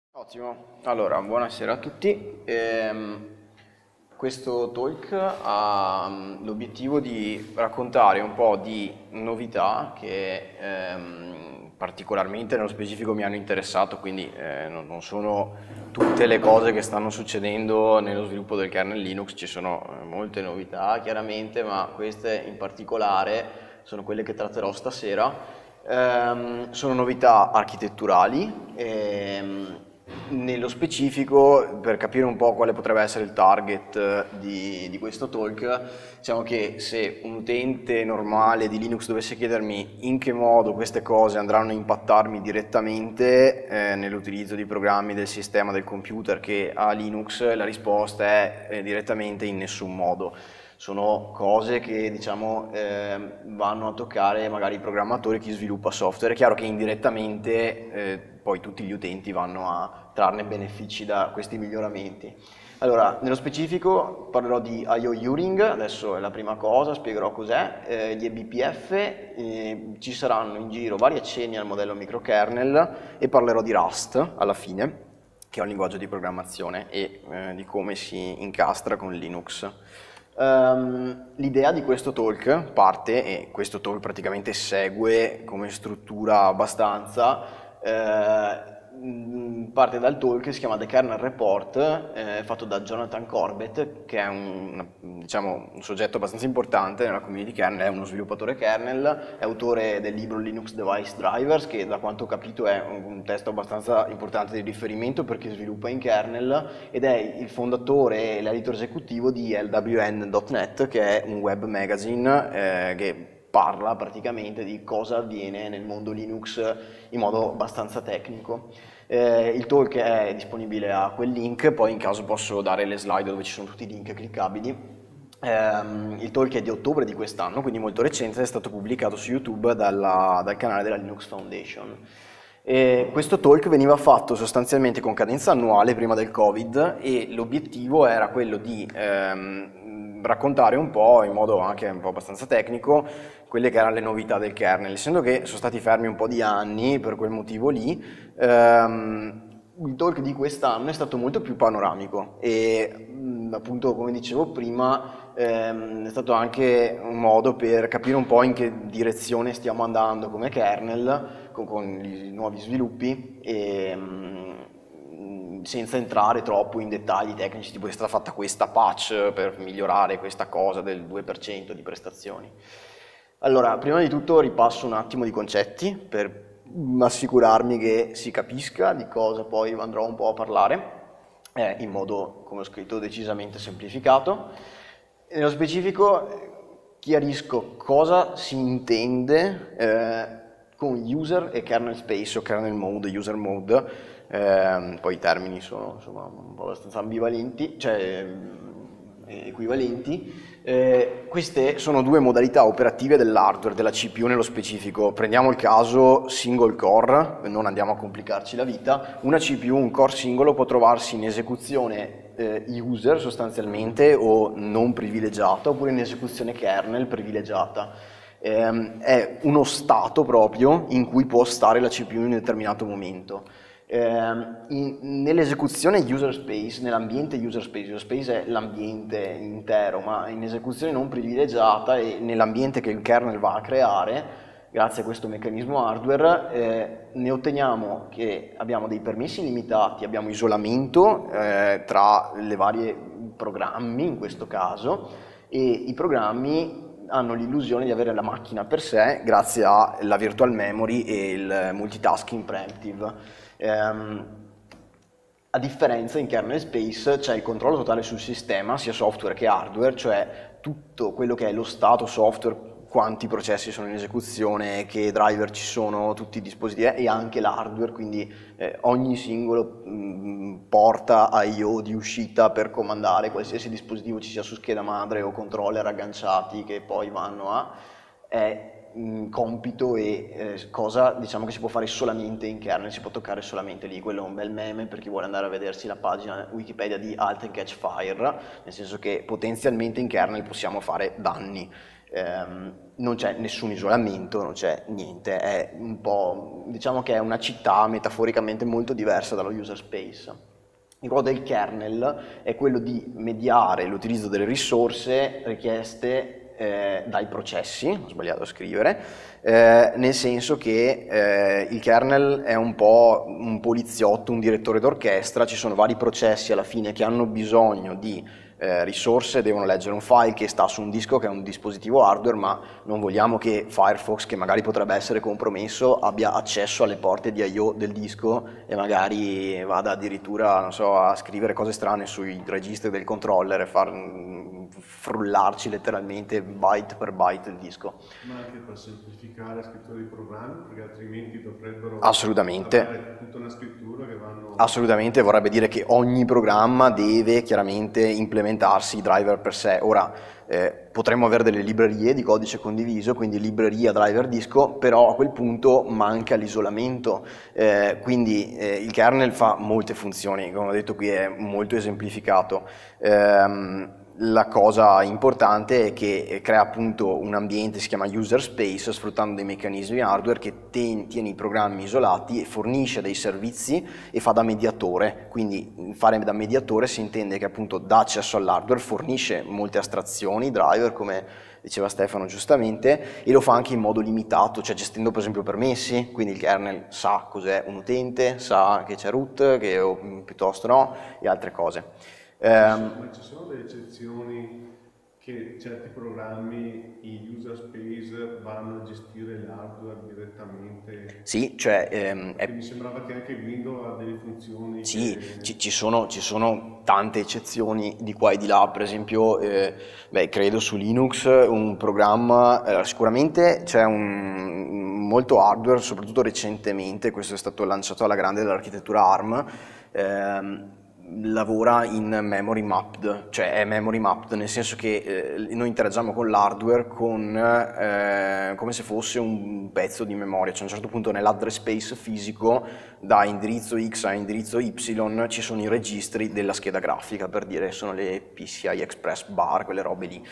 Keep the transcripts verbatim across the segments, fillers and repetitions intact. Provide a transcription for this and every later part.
Ottimo, allora buonasera a tutti. Ehm, questo talk ha mm, l'obiettivo di raccontare un po' di novità che ehm, particolarmente nello specifico mi hanno interessato, quindi eh, non, non sono tutte le cose che stanno succedendo nello sviluppo del kernel Linux, ci sono eh, molte novità chiaramente, ma queste in particolare sono quelle che tratterò stasera. Ehm, sono novità architetturali. ehm, Nello specifico, per capire un po' quale potrebbe essere il target eh, di, di questo talk, diciamo che se un utente normale di Linux dovesse chiedermi in che modo queste cose andranno a impattarmi direttamente eh, nell'utilizzo di programmi del sistema del computer che ha Linux, la risposta è eh, direttamente in nessun modo. Sono cose che diciamo eh, vanno a toccare magari i programmatori, chi sviluppa software. È chiaro che indirettamente eh, poi tutti gli utenti vanno a trarne benefici da questi miglioramenti. Allora, nello specifico parlerò di I O Uring, adesso è la prima cosa, spiegherò cos'è, eh, gli E B P F, eh, ci saranno in giro vari accenni al modello microkernel e parlerò di Rust alla fine, che è un linguaggio di programmazione e eh, di come si incastra con Linux. Um, l'idea di questo talk parte, e questo talk praticamente segue come struttura abbastanza, eh, parte dal talk che si chiama The Kernel Report, eh, fatto da Jonathan Corbett, che è un, diciamo, un soggetto abbastanza importante nella community kernel, è uno sviluppatore kernel, è autore del libro Linux Device Drivers, che da quanto ho capito è un, un testo abbastanza importante di riferimento perché sviluppa in kernel, ed è il fondatore e l'editor esecutivo di L W N punto net, che è un web magazine eh, che parla praticamente di cosa avviene nel mondo Linux in modo abbastanza tecnico. Eh, il talk è disponibile a quel link, poi in caso posso dare le slide dove ci sono tutti i link cliccabili. Um, il talk è di ottobre di quest'anno, quindi molto recente, è stato pubblicato su YouTube dalla, dal canale della Linux Foundation. E questo talk veniva fatto sostanzialmente con cadenza annuale prima del Covid e l'obiettivo era quello di ehm, raccontare un po', in modo anche un po' abbastanza tecnico, quelle che erano le novità del kernel. Essendo che sono stati fermi un po' di anni per quel motivo lì, ehm, il talk di quest'anno è stato molto più panoramico e mh, appunto, come dicevo prima, ehm, è stato anche un modo per capire un po' in che direzione stiamo andando come kernel con, con i nuovi sviluppi e mh, senza entrare troppo in dettagli tecnici, tipo è stata fatta questa patch per migliorare questa cosa del due per cento di prestazioni. Allora, prima di tutto ripasso un attimo di concetti per assicurarmi che si capisca di cosa poi andrò un po' a parlare, eh, in modo, come ho scritto, decisamente semplificato. Nello specifico chiarisco cosa si intende eh, con user e kernel space o kernel mode, user mode, eh, poi i termini sono insomma un po' abbastanza ambivalenti, cioè equivalenti. Eh, queste sono due modalità operative dell'hardware, della C P U nello specifico. Prendiamo il caso single core, non andiamo a complicarci la vita. Una C P U, un core singolo, può trovarsi in esecuzione eh, user sostanzialmente o non privilegiata, oppure in esecuzione kernel privilegiata. Eh, è uno stato proprio in cui può stare la C P U in un determinato momento. Eh, nell'esecuzione user space, nell'ambiente user space, user space è l'ambiente intero, ma in esecuzione non privilegiata e nell'ambiente che il kernel va a creare, grazie a questo meccanismo hardware, eh, ne otteniamo che abbiamo dei permessi limitati, abbiamo isolamento eh, tra le varie programmi in questo caso, e i programmi hanno l'illusione di avere la macchina per sé grazie alla virtual memory e il multitasking preemptive. Um, a differenza in kernel space c'è il controllo totale sul sistema, sia software che hardware, cioè tutto quello che è lo stato software, quanti processi sono in esecuzione, che driver ci sono, tutti i dispositivi e anche l'hardware, quindi eh, ogni singolo mh, porta I O di uscita per comandare qualsiasi dispositivo ci sia su scheda madre o controller agganciati che poi vanno a... è compito e eh, cosa diciamo che si può fare solamente in kernel, si può toccare solamente lì. Quello è un bel meme per chi vuole andare a vedersi la pagina Wikipedia di Halt and Catch Fire, nel senso che potenzialmente in kernel possiamo fare danni. ehm, non c'è nessun isolamento, non c'è niente, è un po', diciamo che è una città metaforicamente molto diversa dallo user space. Il ruolo del kernel è quello di mediare l'utilizzo delle risorse richieste eh, dai processi, ho sbagliato a scrivere, eh, nel senso che eh, il kernel è un po' un poliziotto, un direttore d'orchestra, ci sono vari processi alla fine che hanno bisogno di Eh, risorse, devono leggere un file che sta su un disco che è un dispositivo hardware, ma non vogliamo che Firefox, che magari potrebbe essere compromesso, abbia accesso alle porte di I O del disco e magari vada addirittura, non so, a scrivere cose strane sui registri del controller e far mm, frullarci letteralmente byte per byte il disco. Ma anche per semplificare la scrittura dei programmi, perché altrimenti dovrebbero Assolutamente. avere tutta una scrittura che vanno... Assolutamente, vorrebbe dire che ogni programma deve chiaramente implementarsi i driver per sé. Ora, eh, potremmo avere delle librerie di codice condiviso, quindi libreria driver disco, però a quel punto manca l'isolamento, eh, quindi eh, il kernel fa molte funzioni, come ho detto qui è molto esemplificato. Ehm, La cosa importante è che crea appunto un ambiente, si chiama user space, sfruttando dei meccanismi hardware che ten, tiene i programmi isolati e fornisce dei servizi e fa da mediatore. Quindi fare da mediatore si intende che appunto dà accesso all'hardware, fornisce molte astrazioni, driver come diceva Stefano giustamente, e lo fa anche in modo limitato, cioè gestendo per esempio permessi, quindi il kernel sa cos'è un utente, sa che c'è root, che o, piuttosto no, e altre cose. Um, ma ci sono delle eccezioni che certi programmi in user space vanno a gestire l'hardware direttamente? Sì, cioè... Ehm, è... mi sembrava che anche Windows ha delle funzioni... Sì, che... ci, ci, sono, ci sono tante eccezioni di qua e di là, per esempio, eh, beh, credo su Linux un programma, eh, sicuramente c'è un, molto hardware, soprattutto recentemente, questo è stato lanciato alla grande dall'architettura ARM, ehm, lavora in memory mapped, cioè è memory mapped nel senso che eh, noi interagiamo con l'hardware con, eh, come se fosse un pezzo di memoria, cioè a un certo punto nell'address space fisico da indirizzo X a indirizzo Y ci sono i registri della scheda grafica, per dire sono le P C I Express bar, quelle robe lì,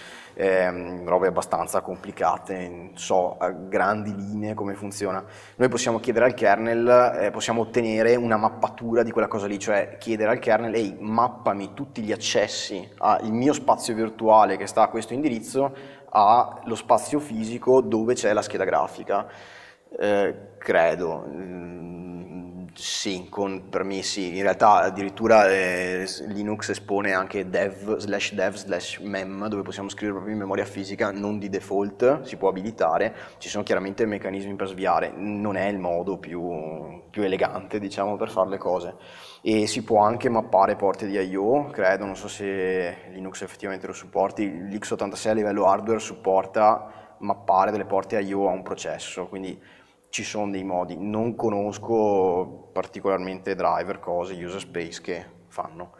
eh, robe abbastanza complicate, so a grandi linee come funziona. Noi possiamo chiedere al kernel, eh, possiamo ottenere una mappatura di quella cosa lì, cioè chiedere al kernel ehi, mappami tutti gli accessi al mio spazio virtuale che sta a questo indirizzo allo spazio fisico dove c'è la scheda grafica. Eh, credo, mm, sì, con permessi, in realtà addirittura eh, Linux espone anche dev slash dev slash mem dove possiamo scrivere proprio in memoria fisica, non di default, si può abilitare, ci sono chiaramente meccanismi per sviare, non è il modo più, più elegante diciamo per fare le cose. E si può anche mappare porte di I O, credo, non so se Linux effettivamente lo supporti, l'X ottantasei a livello hardware supporta mappare delle porte I O a un processo, quindi ci sono dei modi, non conosco particolarmente driver, cose, user space che fanno.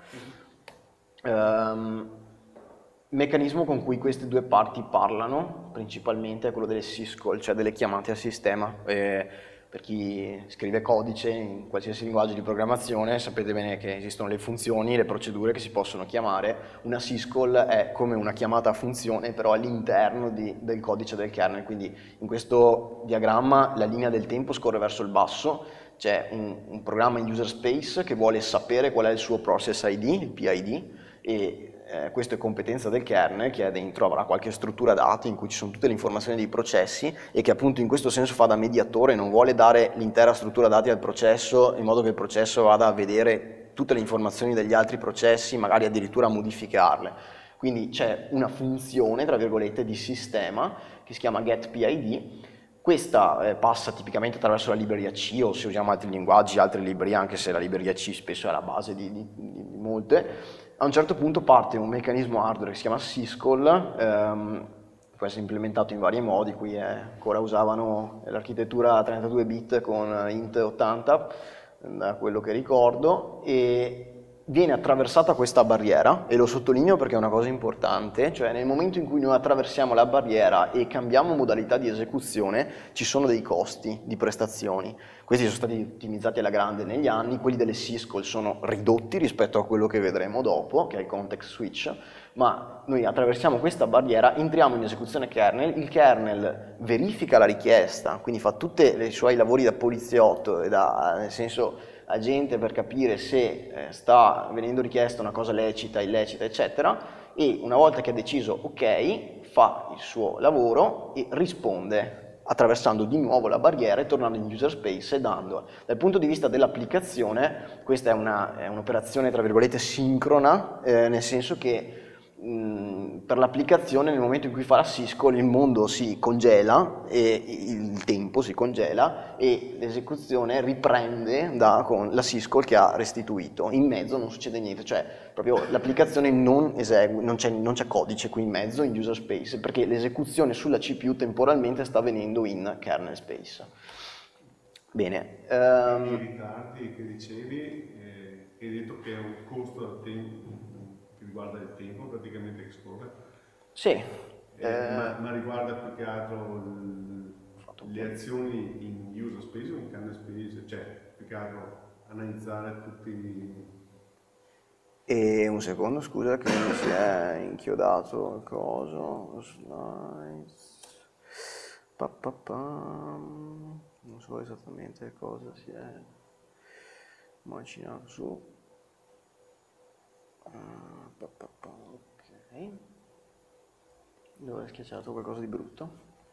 Um, il meccanismo con cui queste due parti parlano principalmente è quello delle syscall, cioè delle chiamate a sistema. Eh, per chi scrive codice in qualsiasi linguaggio di programmazione sapete bene che esistono le funzioni, le procedure che si possono chiamare. Una syscall è come una chiamata a funzione però all'interno del codice del kernel, quindi in questo diagramma la linea del tempo scorre verso il basso, c'è un, un programma in user space che vuole sapere qual è il suo process I D, il P I D, e Eh, questo è competenza del kernel che è dentro, avrà qualche struttura dati in cui ci sono tutte le informazioni dei processi e che appunto in questo senso fa da mediatore, non vuole dare l'intera struttura dati al processo in modo che il processo vada a vedere tutte le informazioni degli altri processi, magari addirittura a modificarle. Quindi c'è una funzione, tra virgolette, di sistema che si chiama getPID. Questa eh, passa tipicamente attraverso la libreria C, o se usiamo altri linguaggi, altre librerie, anche se la libreria C spesso è la base di, di, di molte. A un certo punto parte un meccanismo hardware che si chiama syscall, ehm, può essere implementato in vari modi, qui è, ancora usavano l'architettura a trentadue bit con int ottanta, da quello che ricordo, e viene attraversata questa barriera, e lo sottolineo perché è una cosa importante, cioè nel momento in cui noi attraversiamo la barriera e cambiamo modalità di esecuzione, ci sono dei costi di prestazioni. Questi sono stati ottimizzati alla grande negli anni, quelli delle syscall sono ridotti rispetto a quello che vedremo dopo, che è il context switch, ma noi attraversiamo questa barriera, entriamo in esecuzione kernel, il kernel verifica la richiesta, quindi fa tutti i suoi lavori da poliziotto, e da, nel senso agente per capire se eh, sta venendo richiesta una cosa lecita, illecita, eccetera, e una volta che ha deciso ok, fa il suo lavoro e risponde attraversando di nuovo la barriera e tornando in user space e dando. Dal punto di vista dell'applicazione, questa è un'operazione tra virgolette sincrona, eh, nel senso che mh, per l'applicazione nel momento in cui fa la syscall il mondo si congela, e il tempo si congela e l'esecuzione riprende da, con la syscall che ha restituito. In mezzo non succede niente, cioè proprio l'applicazione non esegue, non c'è codice qui in mezzo in user space, perché l'esecuzione sulla C P U temporalmente sta avvenendo in kernel space. Bene. Um, I ritardi che dicevi, eh, hai detto che è un costo del tempo, che riguarda il tempo praticamente che scorre? Sì. Eh, eh, ma, ma riguarda più che altro il, le azioni in user space o in kernel space? Cioè, più che altro analizzare tutti... E un secondo, scusa, che mi si è inchiodato il coso, slides, pa, pa, pa. Non so esattamente cosa si è macinato su, uh, pa, pa, pa. Ok, dove è schiacciato qualcosa di brutto?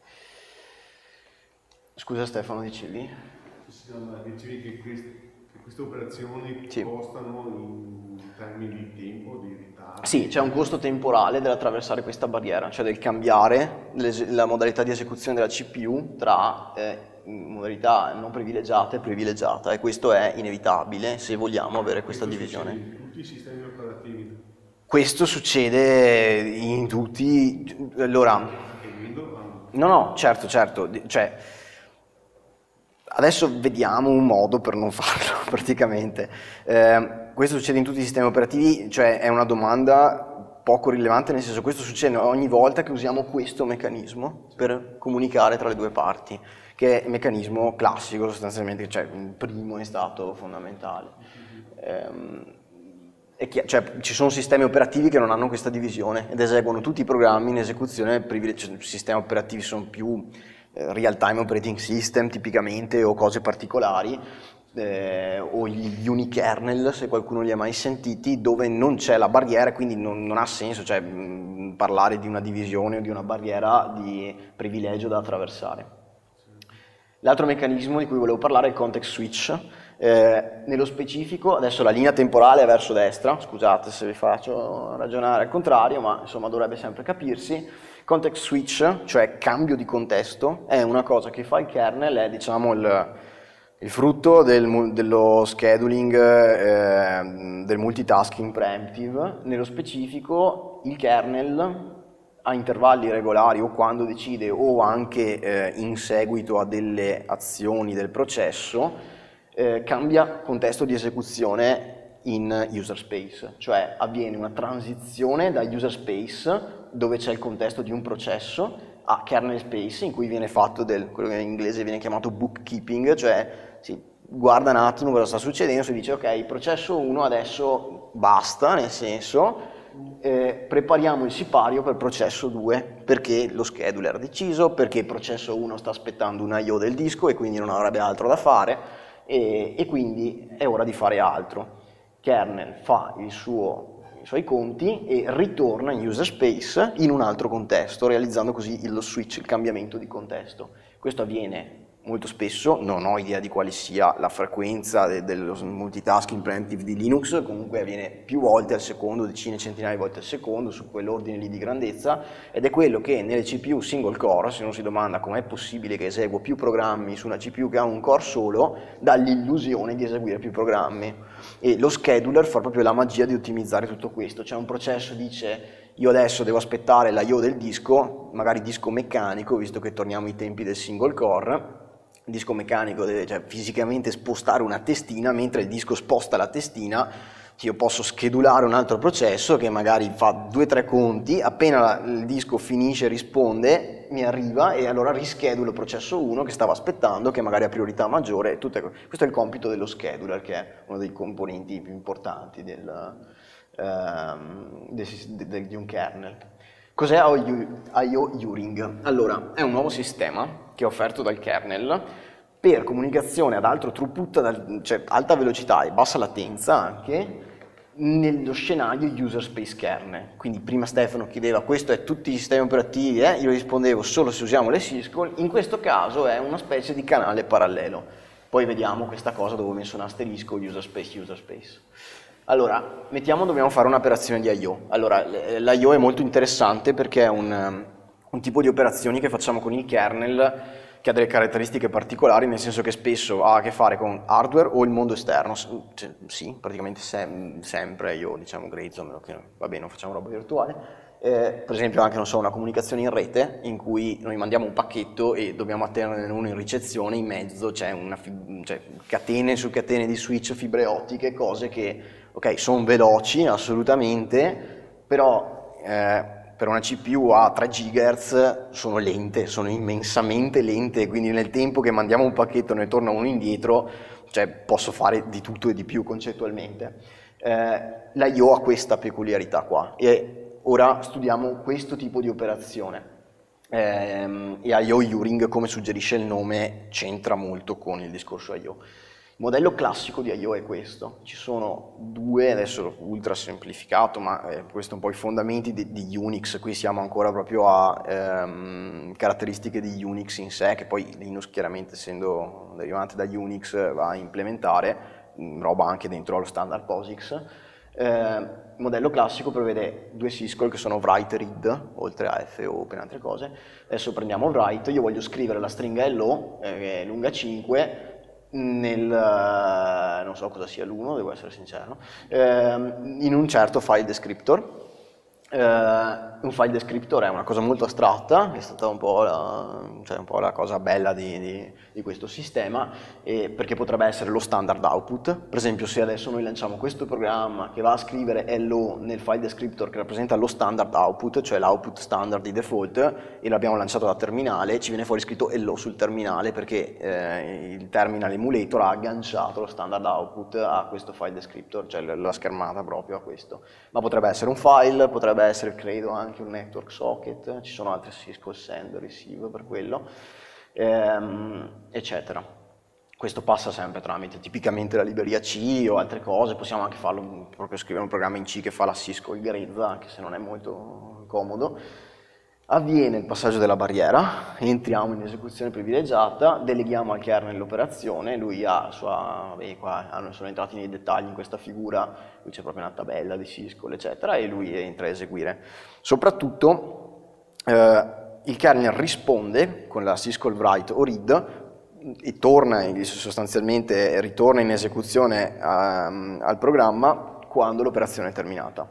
Scusa Stefano, dicevi? Sì, no, dicevi che questi... Queste operazioni sì. costano in termini di tempo, di ritardo? Sì, c'è un costo temporale dell'attraversare questa barriera, cioè del cambiare la modalità di esecuzione della C P U tra eh, modalità non privilegiata e privilegiata, e questo è inevitabile se vogliamo avere questa questo divisione. Succede in tutti i sistemi operativi? Questo succede in tutti... Allora... No, no, certo, certo, cioè... Adesso vediamo un modo per non farlo, praticamente. Eh, questo succede in tutti i sistemi operativi, cioè è una domanda poco rilevante, nel senso che questo succede ogni volta che usiamo questo meccanismo per comunicare tra le due parti, che è il meccanismo classico sostanzialmente, cioè il primo è stato fondamentale. Eh, è chiaro, cioè, ci sono sistemi operativi che non hanno questa divisione ed eseguono tutti i programmi in esecuzione privilegiata. Sistemi operativi sono più... real-time operating system tipicamente, o cose particolari, eh, o gli unikernel, se qualcuno li ha mai sentiti, dove non c'è la barriera, quindi non, non ha senso, cioè, mh, parlare di una divisione o di una barriera di privilegio da attraversare. L'altro meccanismo di cui volevo parlare è il context switch. Eh, nello specifico, adesso la linea temporale è verso destra, scusate se vi faccio ragionare al contrario, ma insomma dovrebbe sempre capirsi. Context switch, cioè cambio di contesto, è una cosa che fa il kernel, è diciamo il, il frutto del, dello scheduling, eh, del multitasking preemptive. Nello specifico il kernel a intervalli regolari, o quando decide o anche eh, in seguito a delle azioni del processo, eh, cambia contesto di esecuzione in user space, cioè avviene una transizione da user space, dove c'è il contesto di un processo, a kernel space, in cui viene fatto del, quello che in inglese viene chiamato bookkeeping, cioè si guarda un attimo cosa sta succedendo, si dice ok, processo uno adesso basta, nel senso eh, prepariamo il sipario per processo due, perché lo scheduler ha deciso, perché il processo uno sta aspettando una I O del disco e quindi non avrebbe altro da fare, e, e quindi è ora di fare altro. Kernel fa il suo, i suoi conti e ritorna in user space in un altro contesto, realizzando così lo switch, il cambiamento di contesto. Questo avviene molto spesso, non ho idea di quale sia la frequenza de dello multitasking preemptive di Linux, comunque avviene più volte al secondo, decine, centinaia di volte al secondo, su quell'ordine lì di grandezza, ed è quello che nelle C P U single core, se uno si domanda com'è possibile che eseguo più programmi su una C P U che ha un core solo, dà l'illusione di eseguire più programmi. E lo scheduler fa proprio la magia di ottimizzare tutto questo, cioè un processo dice io adesso devo aspettare la I O del disco, magari disco meccanico, visto che torniamo ai tempi del single core. Il disco meccanico deve cioè, fisicamente spostare una testina, mentre il disco sposta la testina, io posso schedulare un altro processo che magari fa due o tre conti, appena il disco finisce, risponde, mi arriva e allora rischedulo il processo uno che stava aspettando, che magari ha priorità maggiore. Tutte, questo è il compito dello scheduler, che è uno dei componenti più importanti del, ehm, di, di, di un kernel. Cos'è I O Uring? Allora, è un nuovo sistema che è offerto dal kernel per comunicazione ad alto throughput, cioè alta velocità e bassa latenza anche, nello scenario user space kernel. Quindi prima Stefano chiedeva questo è tutti i sistemi operativi, eh? Io rispondevo solo se usiamo le syscall, in questo caso è una specie di canale parallelo. Poi vediamo questa cosa dove ho messo un asterisco user space user space. Allora, mettiamo dobbiamo fare un'operazione di I O. Allora, l'I O è molto interessante perché è un, un tipo di operazioni che facciamo con il kernel che ha delle caratteristiche particolari, nel senso che spesso ha a che fare con hardware o il mondo esterno, cioè, sì, praticamente sem sempre io, diciamo grezzo, a meno che va bene, non facciamo roba virtuale, eh, per esempio anche, non so, una comunicazione in rete in cui noi mandiamo un pacchetto e dobbiamo attenderne uno in ricezione, in mezzo c'è una cioè, catene su catene di switch, fibre ottiche, cose che, ok, sono veloci assolutamente, però... Eh, per una C P U a tre gigahertz sono lente, sono immensamente lente, quindi nel tempo che mandiamo un pacchetto e ne torna uno indietro, cioè posso fare di tutto e di più concettualmente. Eh, la I O ha questa peculiarità qua e ora studiamo questo tipo di operazione. Eh, e I O Uring, come suggerisce il nome, c'entra molto con il discorso I O. Il modello classico di I O è questo, ci sono due, adesso ultra semplificato, ma eh, questo è un po' i fondamenti di, di Unix, qui siamo ancora proprio a ehm, caratteristiche di Unix in sé, che poi Linux chiaramente essendo derivante da Unix va a implementare, mh, roba anche dentro allo standard POSIX. Eh, il modello classico prevede due syscall che sono write e read, oltre a F, open e altre cose. Adesso prendiamo write, io voglio scrivere la stringa hello, eh, che è lunga cinque, nel, non so cosa sia l'uno, devo essere sincero, ehm, in un certo file descriptor. Eh, un file descriptor è una cosa molto astratta, è stata un po' la, cioè un po' la cosa bella di, di, di questo sistema, eh, perché potrebbe essere lo standard output. Per esempio, se adesso noi lanciamo questo programma che va a scrivere hello nel file descriptor che rappresenta lo standard output, cioè l'output standard di default, e l'abbiamo lanciato da terminale, ci viene fuori scritto hello sul terminale perché eh, il terminal emulator ha agganciato lo standard output a questo file descriptor, cioè la schermata proprio a questo. Ma potrebbe essere un file, potrebbe essere, credo, anche un network socket, ci sono altri syscall send, receive per quello, ehm, eccetera. Questo passa sempre tramite tipicamente la libreria C o altre cose, possiamo anche farlo, proprio scrivere un programma in C che fa la syscall grezza, anche se non è molto comodo. Avviene il passaggio della barriera, entriamo in esecuzione privilegiata, deleghiamo al kernel l'operazione, lui ha sua, beh, qua sono entrati nei dettagli in questa figura, qui c'è proprio una tabella di syscall eccetera e lui entra a eseguire. Soprattutto eh, il kernel risponde con la syscall write o read e torna, sostanzialmente ritorna in esecuzione um, al programma quando l'operazione è terminata.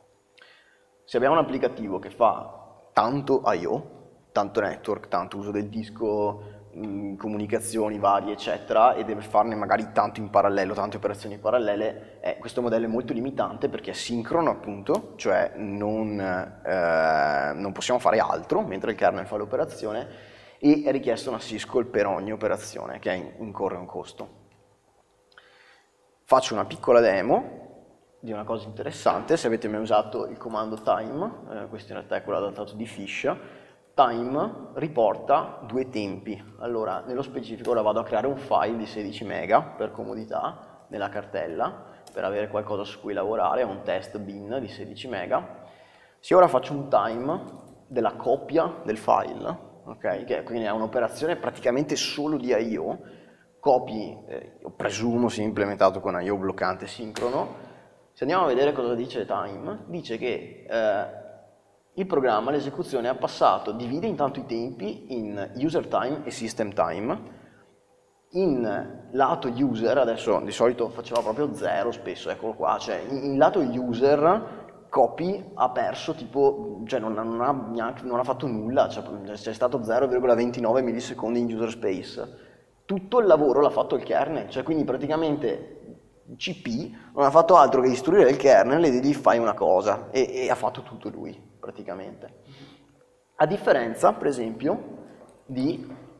Se abbiamo un applicativo che fa tanto I O, tanto network, tanto uso del disco, mh, comunicazioni varie eccetera, e deve farne magari tanto in parallelo, tante operazioni parallele, eh, questo modello è molto limitante perché è sincrono appunto, cioè non, eh, non possiamo fare altro mentre il kernel fa l'operazione e è richiesta una syscall per ogni operazione che incorre un costo. Faccio una piccola demo di una cosa interessante. Se avete mai usato il comando time, eh, questo in realtà è quello adattato di Fish, time riporta due tempi. Allora, nello specifico ora vado a creare un file di sedici mega per comodità nella cartella, per avere qualcosa su cui lavorare, un test bin di sedici mega. Se ora faccio un time della copia del file, ok, che quindi è un'operazione praticamente solo di I O, copi, eh, io presumo sia implementato con I O bloccante sincrono. Se andiamo a vedere cosa dice time, dice che eh, il programma, l'esecuzione ha passato, divide intanto i tempi in user time e system time. In lato user, adesso di solito faceva proprio zero spesso, eccolo qua, cioè in, in lato user copy ha perso tipo, cioè non, non, ha, neanche, non ha fatto nulla, cioè c'è stato zero virgola ventinove millisecondi in user space. Tutto il lavoro l'ha fatto il kernel, cioè quindi praticamente C P non ha fatto altro che istruire il kernel e dirgli fai una cosa e, e ha fatto tutto lui praticamente. A differenza per esempio di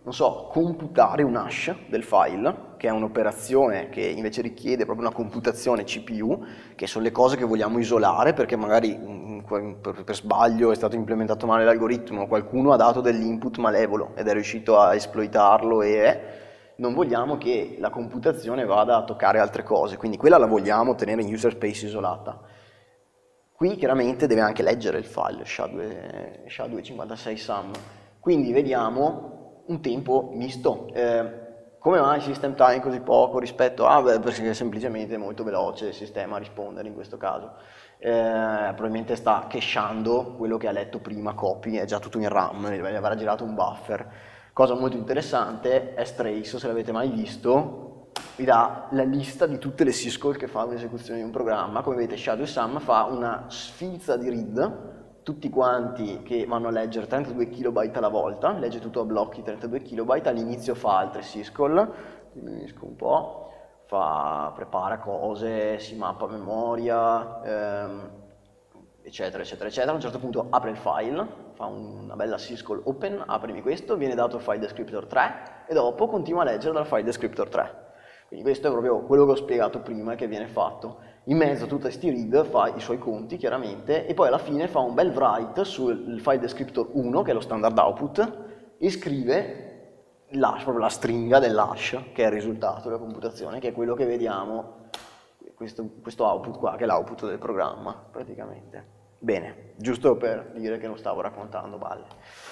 non so, computare un hash del file, che è un'operazione che invece richiede proprio una computazione C P U, che sono le cose che vogliamo isolare perché magari per, per sbaglio è stato implementato male l'algoritmo, qualcuno ha dato dell'input malevolo ed è riuscito a esploitarlo e non vogliamo che la computazione vada a toccare altre cose, quindi quella la vogliamo tenere in user space isolata. Qui chiaramente deve anche leggere il file S H A duecentocinquantasei sum, quindi vediamo un tempo misto. Eh, come mai il system time così poco rispetto a... Beh, perché semplicemente è molto veloce il sistema a rispondere in questo caso. Eh, probabilmente sta cacheando quello che ha letto prima, copy, è già tutto in RAM, gli avrà girato un buffer. Cosa molto interessante è strace, se l'avete mai visto, vi dà la lista di tutte le syscall che fa un'esecuzione di un programma. Come vedete SHA-due-sum fa una sfilza di read, tutti quanti che vanno a leggere trentadue kilobyte alla volta, legge tutto a blocchi trentadue kilobyte, all'inizio fa altre syscall, diminuisco un po', fa, prepara cose, si mappa a memoria, ehm, eccetera, eccetera, eccetera. A un certo punto apre il file, fa una bella syscall open, aprimi questo, viene dato il file descriptor tre e dopo continua a leggere dal file descriptor tre. Quindi questo è proprio quello che ho spiegato prima che viene fatto. In mezzo a tutti questi read fa i suoi conti chiaramente e poi alla fine fa un bel write sul file descriptor uno, che è lo standard output, e scrive l'hash, proprio la stringa dell'hash, che è il risultato della computazione, che è quello che vediamo, questo, questo output qua, che è l'output del programma praticamente. Bene, giusto per dire che non stavo raccontando balle.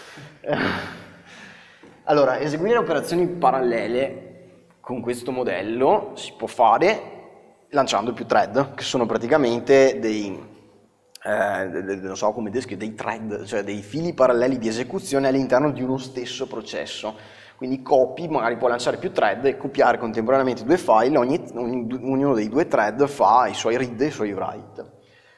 Allora, eseguire operazioni parallele con questo modello si può fare lanciando più thread, che sono praticamente dei, eh, non so come descrivere, dei thread, cioè dei fili paralleli di esecuzione all'interno di uno stesso processo. Quindi copy, magari può lanciare più thread e copiare contemporaneamente due file, ogni, ognuno dei due thread fa i suoi read e i suoi write.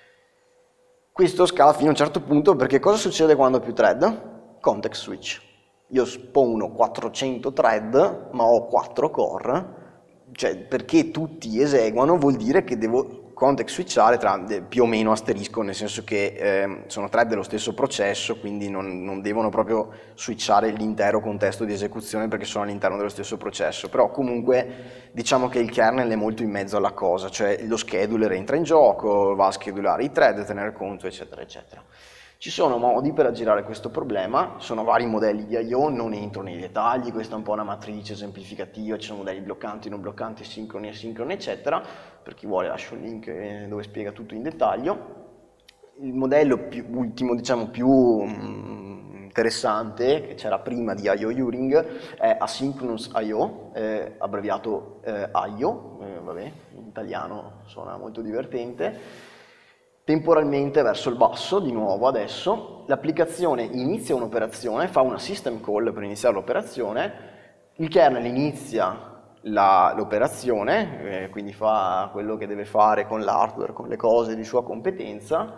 Questo scala fino a un certo punto, perché cosa succede quando ho più thread? Context switch. Io spawno quattrocento thread, ma ho quattro core, cioè perché tutti eseguano vuol dire che devo context switchare tra più o meno asterisco, nel senso che eh, sono thread dello stesso processo, quindi non, non devono proprio switchare l'intero contesto di esecuzione perché sono all'interno dello stesso processo, però comunque diciamo che il kernel è molto in mezzo alla cosa, cioè lo scheduler entra in gioco, va a schedulare i thread, tenere conto, eccetera, eccetera. Ci sono modi per aggirare questo problema, sono vari modelli di I O, non entro nei dettagli, questa è un po' una matrice esemplificativa, ci sono modelli bloccanti, non bloccanti, sincroni, asincroni, eccetera. Per chi vuole lascio il link dove spiega tutto in dettaglio. Il modello più, ultimo, diciamo più um, interessante, che c'era prima di I O Uring, è Asynchronous I O, eh, abbreviato eh, I O, eh, vabbè, in italiano suona molto divertente. Temporalmente verso il basso, di nuovo adesso, l'applicazione inizia un'operazione, fa una system call per iniziare l'operazione, il kernel inizia l'operazione, eh, quindi fa quello che deve fare con l'hardware, con le cose di sua competenza,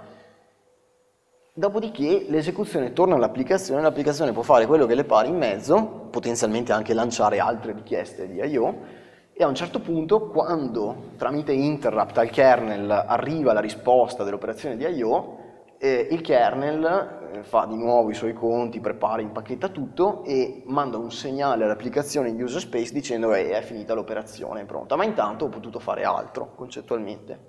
dopodiché l'esecuzione torna all'applicazione, l'applicazione può fare quello che le pare in mezzo, potenzialmente anche lanciare altre richieste di I O, e a un certo punto, quando tramite interrupt al kernel arriva la risposta dell'operazione di I O, eh, il kernel eh, fa di nuovo i suoi conti, prepara, impacchetta tutto e manda un segnale all'applicazione in user space dicendo che è finita l'operazione, è pronta, ma intanto ho potuto fare altro concettualmente.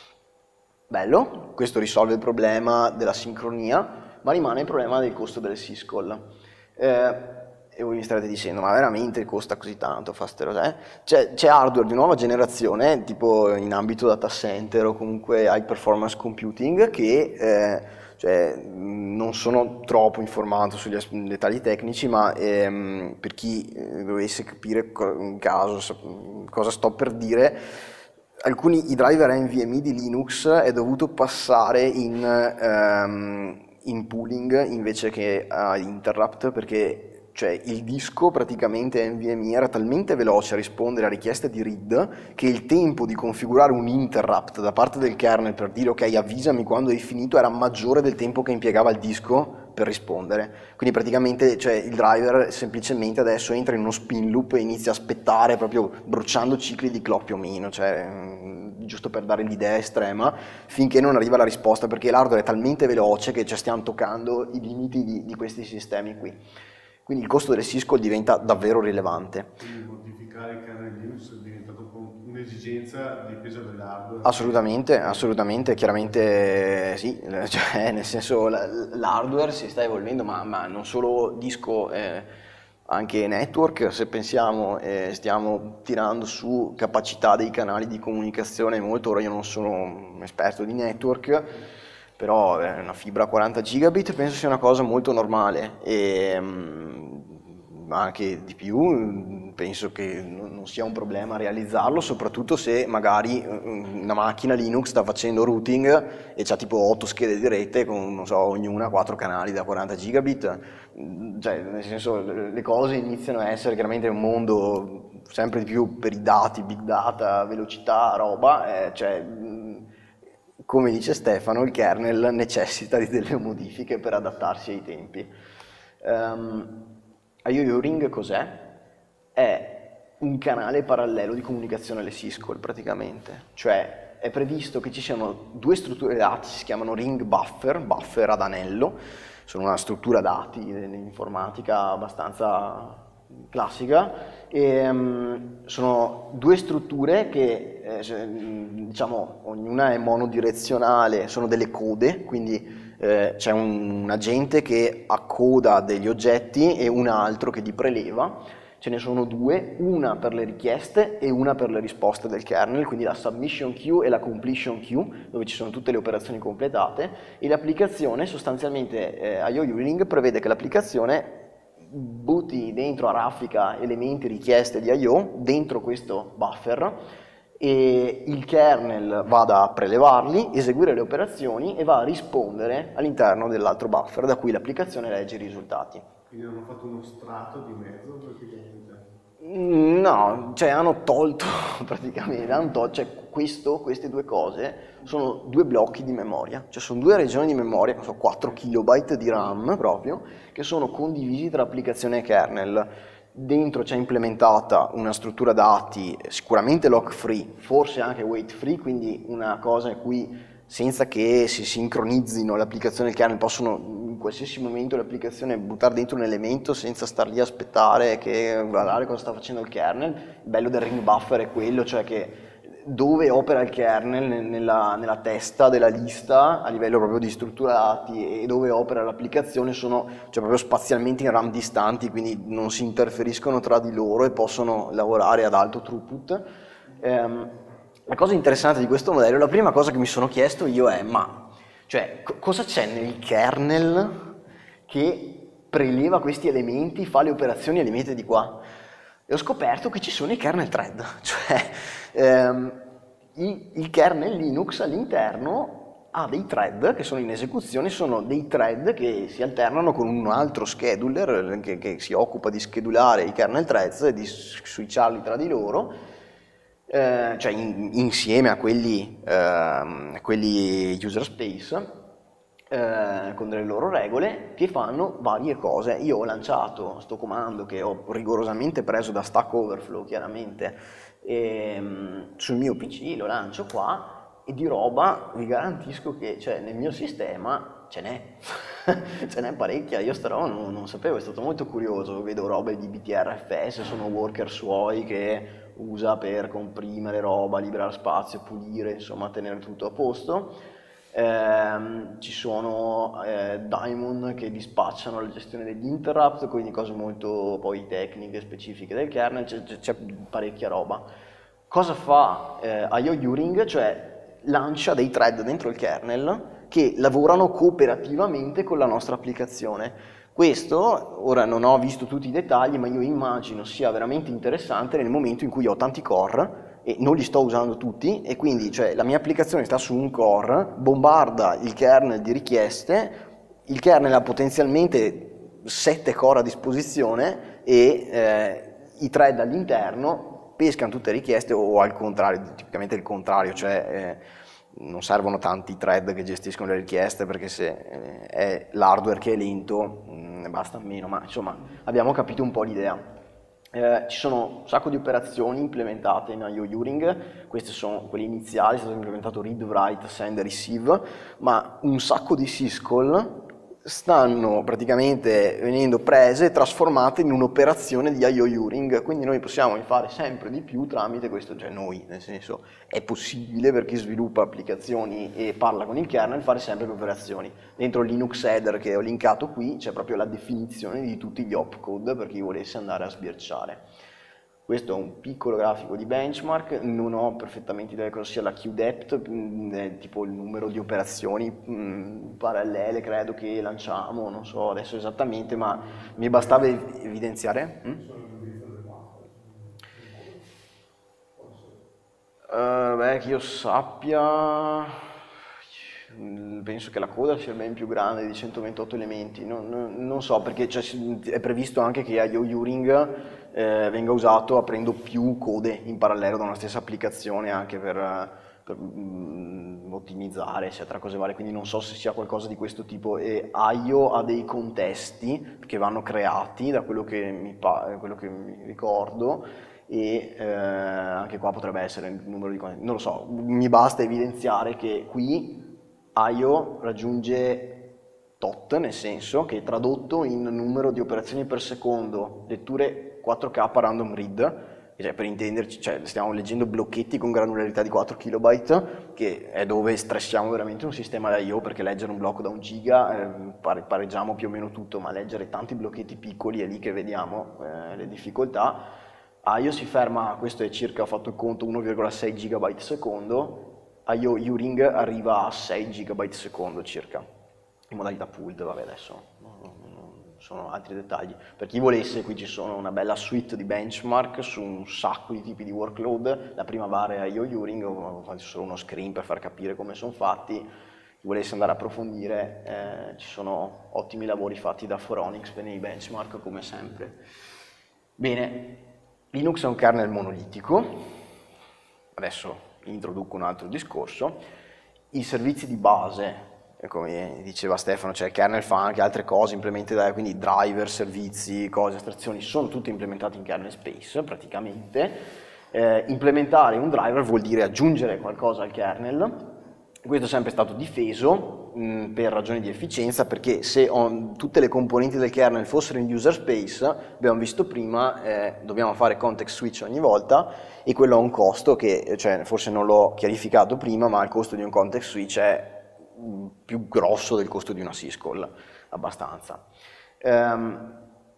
Bello, questo risolve il problema della sincronia, ma rimane il problema del costo delle syscall. Eh, E voi mi starete dicendo, ma veramente costa così tanto fa ste cose? C'è, c'è hardware di nuova generazione, tipo in ambito data center o comunque high performance computing, che eh, cioè, non sono troppo informato sugli dettagli tecnici, ma ehm, per chi dovesse capire in caso cosa sto per dire, alcuni i driver N V M E di Linux è dovuto passare in, ehm, in pooling invece che a interrupt, perché cioè il disco praticamente N V M E era talmente veloce a rispondere a richieste di read che il tempo di configurare un interrupt da parte del kernel per dire ok avvisami quando hai finito era maggiore del tempo che impiegava il disco per rispondere. Quindi praticamente cioè, il driver semplicemente adesso entra in uno spin loop e inizia a aspettare proprio bruciando cicli di clock più o meno, cioè, giusto per dare l'idea estrema, finché non arriva la risposta, perché l'hardware è talmente veloce che cioè, stiamo toccando i limiti di, di questi sistemi qui. Quindi il costo delle syscall diventa davvero rilevante. Quindi modificare il kernel Linux è diventato un'esigenza dipesa dall'hardware? Assolutamente, assolutamente, chiaramente sì, cioè, nel senso l'hardware si sta evolvendo, ma, ma non solo disco, eh, anche network. Se pensiamo, eh, stiamo tirando su capacità dei canali di comunicazione molto. Ora io non sono un esperto di network, però eh, una fibra a quaranta gigabit penso sia una cosa molto normale, e mh, anche di più penso che non sia un problema realizzarlo, soprattutto se magari una macchina Linux sta facendo routing e c'ha tipo otto schede di rete con, non so, ognuna quattro canali da quaranta gigabit. Cioè, nel senso, le cose iniziano a essere chiaramente un mondo sempre di più per i dati, big data, velocità, roba, eh, cioè, come dice Stefano, il kernel necessita di delle modifiche per adattarsi ai tempi. Um, I O U ring cos'è? È un canale parallelo di comunicazione alle syscall praticamente, cioè è previsto che ci siano due strutture dati, si chiamano ring buffer, buffer ad anello, sono una struttura dati dell'informatica abbastanza classica, e um, sono due strutture che eh, diciamo ognuna è monodirezionale, sono delle code, quindi eh, c'è un, un agente che accoda degli oggetti e un altro che li preleva. Ce ne sono due, una per le richieste e una per le risposte del kernel, quindi la submission queue e la completion queue, dove ci sono tutte le operazioni completate, e l'applicazione sostanzialmente, eh, I O U ring prevede che l'applicazione butti dentro a raffica elementi richieste di I O dentro questo buffer, e il kernel vada a prelevarli, eseguire le operazioni e va a rispondere all'interno dell'altro buffer, da cui l'applicazione legge i risultati. Quindi hanno fatto uno strato di mezzo praticamente? No, cioè hanno tolto praticamente, hanno tolto, cioè questo, queste due cose sono due blocchi di memoria, cioè sono due regioni di memoria, non so, quattro kilobyte di RAM proprio, che sono condivisi tra applicazione e kernel. Dentro c'è implementata una struttura dati sicuramente lock free, forse anche wait free, quindi una cosa in cui senza che si sincronizzino l'applicazione e il kernel possono in qualsiasi momento l'applicazione buttare dentro un elemento senza star lì a aspettare che guardare cosa sta facendo il kernel. Il bello del ring buffer è quello, cioè che dove opera il kernel nella, nella testa della lista a livello proprio di struttura dati, e dove opera l'applicazione sono cioè proprio spazialmente in RAM distanti, quindi non si interferiscono tra di loro e possono lavorare ad alto throughput. Um, La cosa interessante di questo modello, la prima cosa che mi sono chiesto io è, ma cioè, co- cosa c'è nel kernel che preleva questi elementi, fa le operazioni e li mette di qua? E ho scoperto che ci sono i kernel thread, cioè ehm, il, il kernel Linux all'interno ha dei thread che sono in esecuzione, sono dei thread che si alternano con un altro scheduler che, che si occupa di schedulare i kernel threads e di switcharli tra di loro. Eh, cioè in, insieme a quelli, eh, a quelli user space, eh, con delle loro regole che fanno varie cose. Io ho lanciato sto comando che ho rigorosamente preso da Stack Overflow chiaramente, e, sul mio P C lo lancio qua e di roba vi garantisco che cioè, nel mio sistema ce n'è, ce n'è parecchia. Io sta roba non, non sapevo, è stato molto curioso, vedo robe di B T R F S, sono worker suoi che usa per comprimere roba, liberare spazio, pulire, insomma tenere tutto a posto. Eh, ci sono eh, daemon che dispacciano la gestione degli interrupt, quindi cose molto poi tecniche, specifiche del kernel, c'è parecchia roba. Cosa fa eh, I O U ring? Cioè lancia dei thread dentro il kernel che lavorano cooperativamente con la nostra applicazione. Questo, ora non ho visto tutti i dettagli, ma io immagino sia veramente interessante nel momento in cui ho tanti core e non li sto usando tutti, e quindi cioè, la mia applicazione sta su un core, bombarda il kernel di richieste, il kernel ha potenzialmente sette core a disposizione e eh, i thread all'interno pescano tutte le richieste, o al contrario, tipicamente il contrario, cioè eh, non servono tanti thread che gestiscono le richieste, perché se eh, è l'hardware che è lento ne basta meno, ma insomma abbiamo capito un po' l'idea. Eh, ci sono un sacco di operazioni implementate in I O U ring, queste sono quelle iniziali, è stato implementato read, write, send e receive, ma un sacco di syscall stanno praticamente venendo prese e trasformate in un'operazione di I O Uring, quindi noi possiamo fare sempre di più tramite questo, cioè noi, nel senso è possibile per chi sviluppa applicazioni e parla con il kernel fare sempre più operazioni. Dentro Linux header che ho linkato qui c'è proprio la definizione di tutti gli opcode per chi volesse andare a sbirciare. Questo è un piccolo grafico di benchmark, non ho perfettamente idea di cosa sia la queue depth, è tipo il numero di operazioni mh, parallele credo che lanciamo, non so adesso esattamente, ma mi bastava evidenziare. Mm? Uh, beh, che io sappia, penso che la coda sia ben più grande di centoventotto elementi, non, non, non so perché cioè, è previsto anche che I O Uring eh, venga usato aprendo più code in parallelo da una stessa applicazione anche per, per mm, ottimizzare eccetera cose varie, quindi non so se sia qualcosa di questo tipo. E I O ha dei contesti che vanno creati da quello che mi, quello che mi ricordo e eh, anche qua potrebbe essere il numero di contesti, non lo so, mi basta evidenziare che qui I O raggiunge tot, nel senso che tradotto in numero di operazioni per secondo, letture quattro K random read, cioè per intenderci, cioè stiamo leggendo blocchetti con granularità di quattro kilobyte, che è dove stressiamo veramente un sistema da I O, perché leggere un blocco da un giga eh, pareggiamo più o meno tutto, ma leggere tanti blocchetti piccoli è lì che vediamo eh, le difficoltà. I O si ferma, questo è circa, ho fatto il conto, uno virgola sei gigabyte secondo, I O Uring arriva a sei gigabyte secondo circa, in modalità pooled, vabbè adesso non sono altri dettagli. Per chi volesse, qui ci sono una bella suite di benchmark su un sacco di tipi di workload, la prima varia è I O Uring, ho fatto solo uno screen per far capire come sono fatti, chi volesse andare a approfondire, eh, ci sono ottimi lavori fatti da Phoronix per i benchmark come sempre. Bene, Linux è un kernel monolitico, adesso introduco un altro discorso, i servizi di base, come diceva Stefano, cioè il kernel fa anche altre cose, implementa, quindi driver, servizi, cose, astrazioni, sono tutte implementate in kernel space praticamente. Eh, implementare un driver vuol dire aggiungere qualcosa al kernel. Questo è sempre stato difeso mh, per ragioni di efficienza, perché se on, tutte le componenti del kernel fossero in user space, abbiamo visto prima, eh, dobbiamo fare context switch ogni volta e quello ha un costo che, cioè, forse non l'ho chiarificato prima, ma il costo di un context switch è mh, più grosso del costo di una syscall, abbastanza. Um,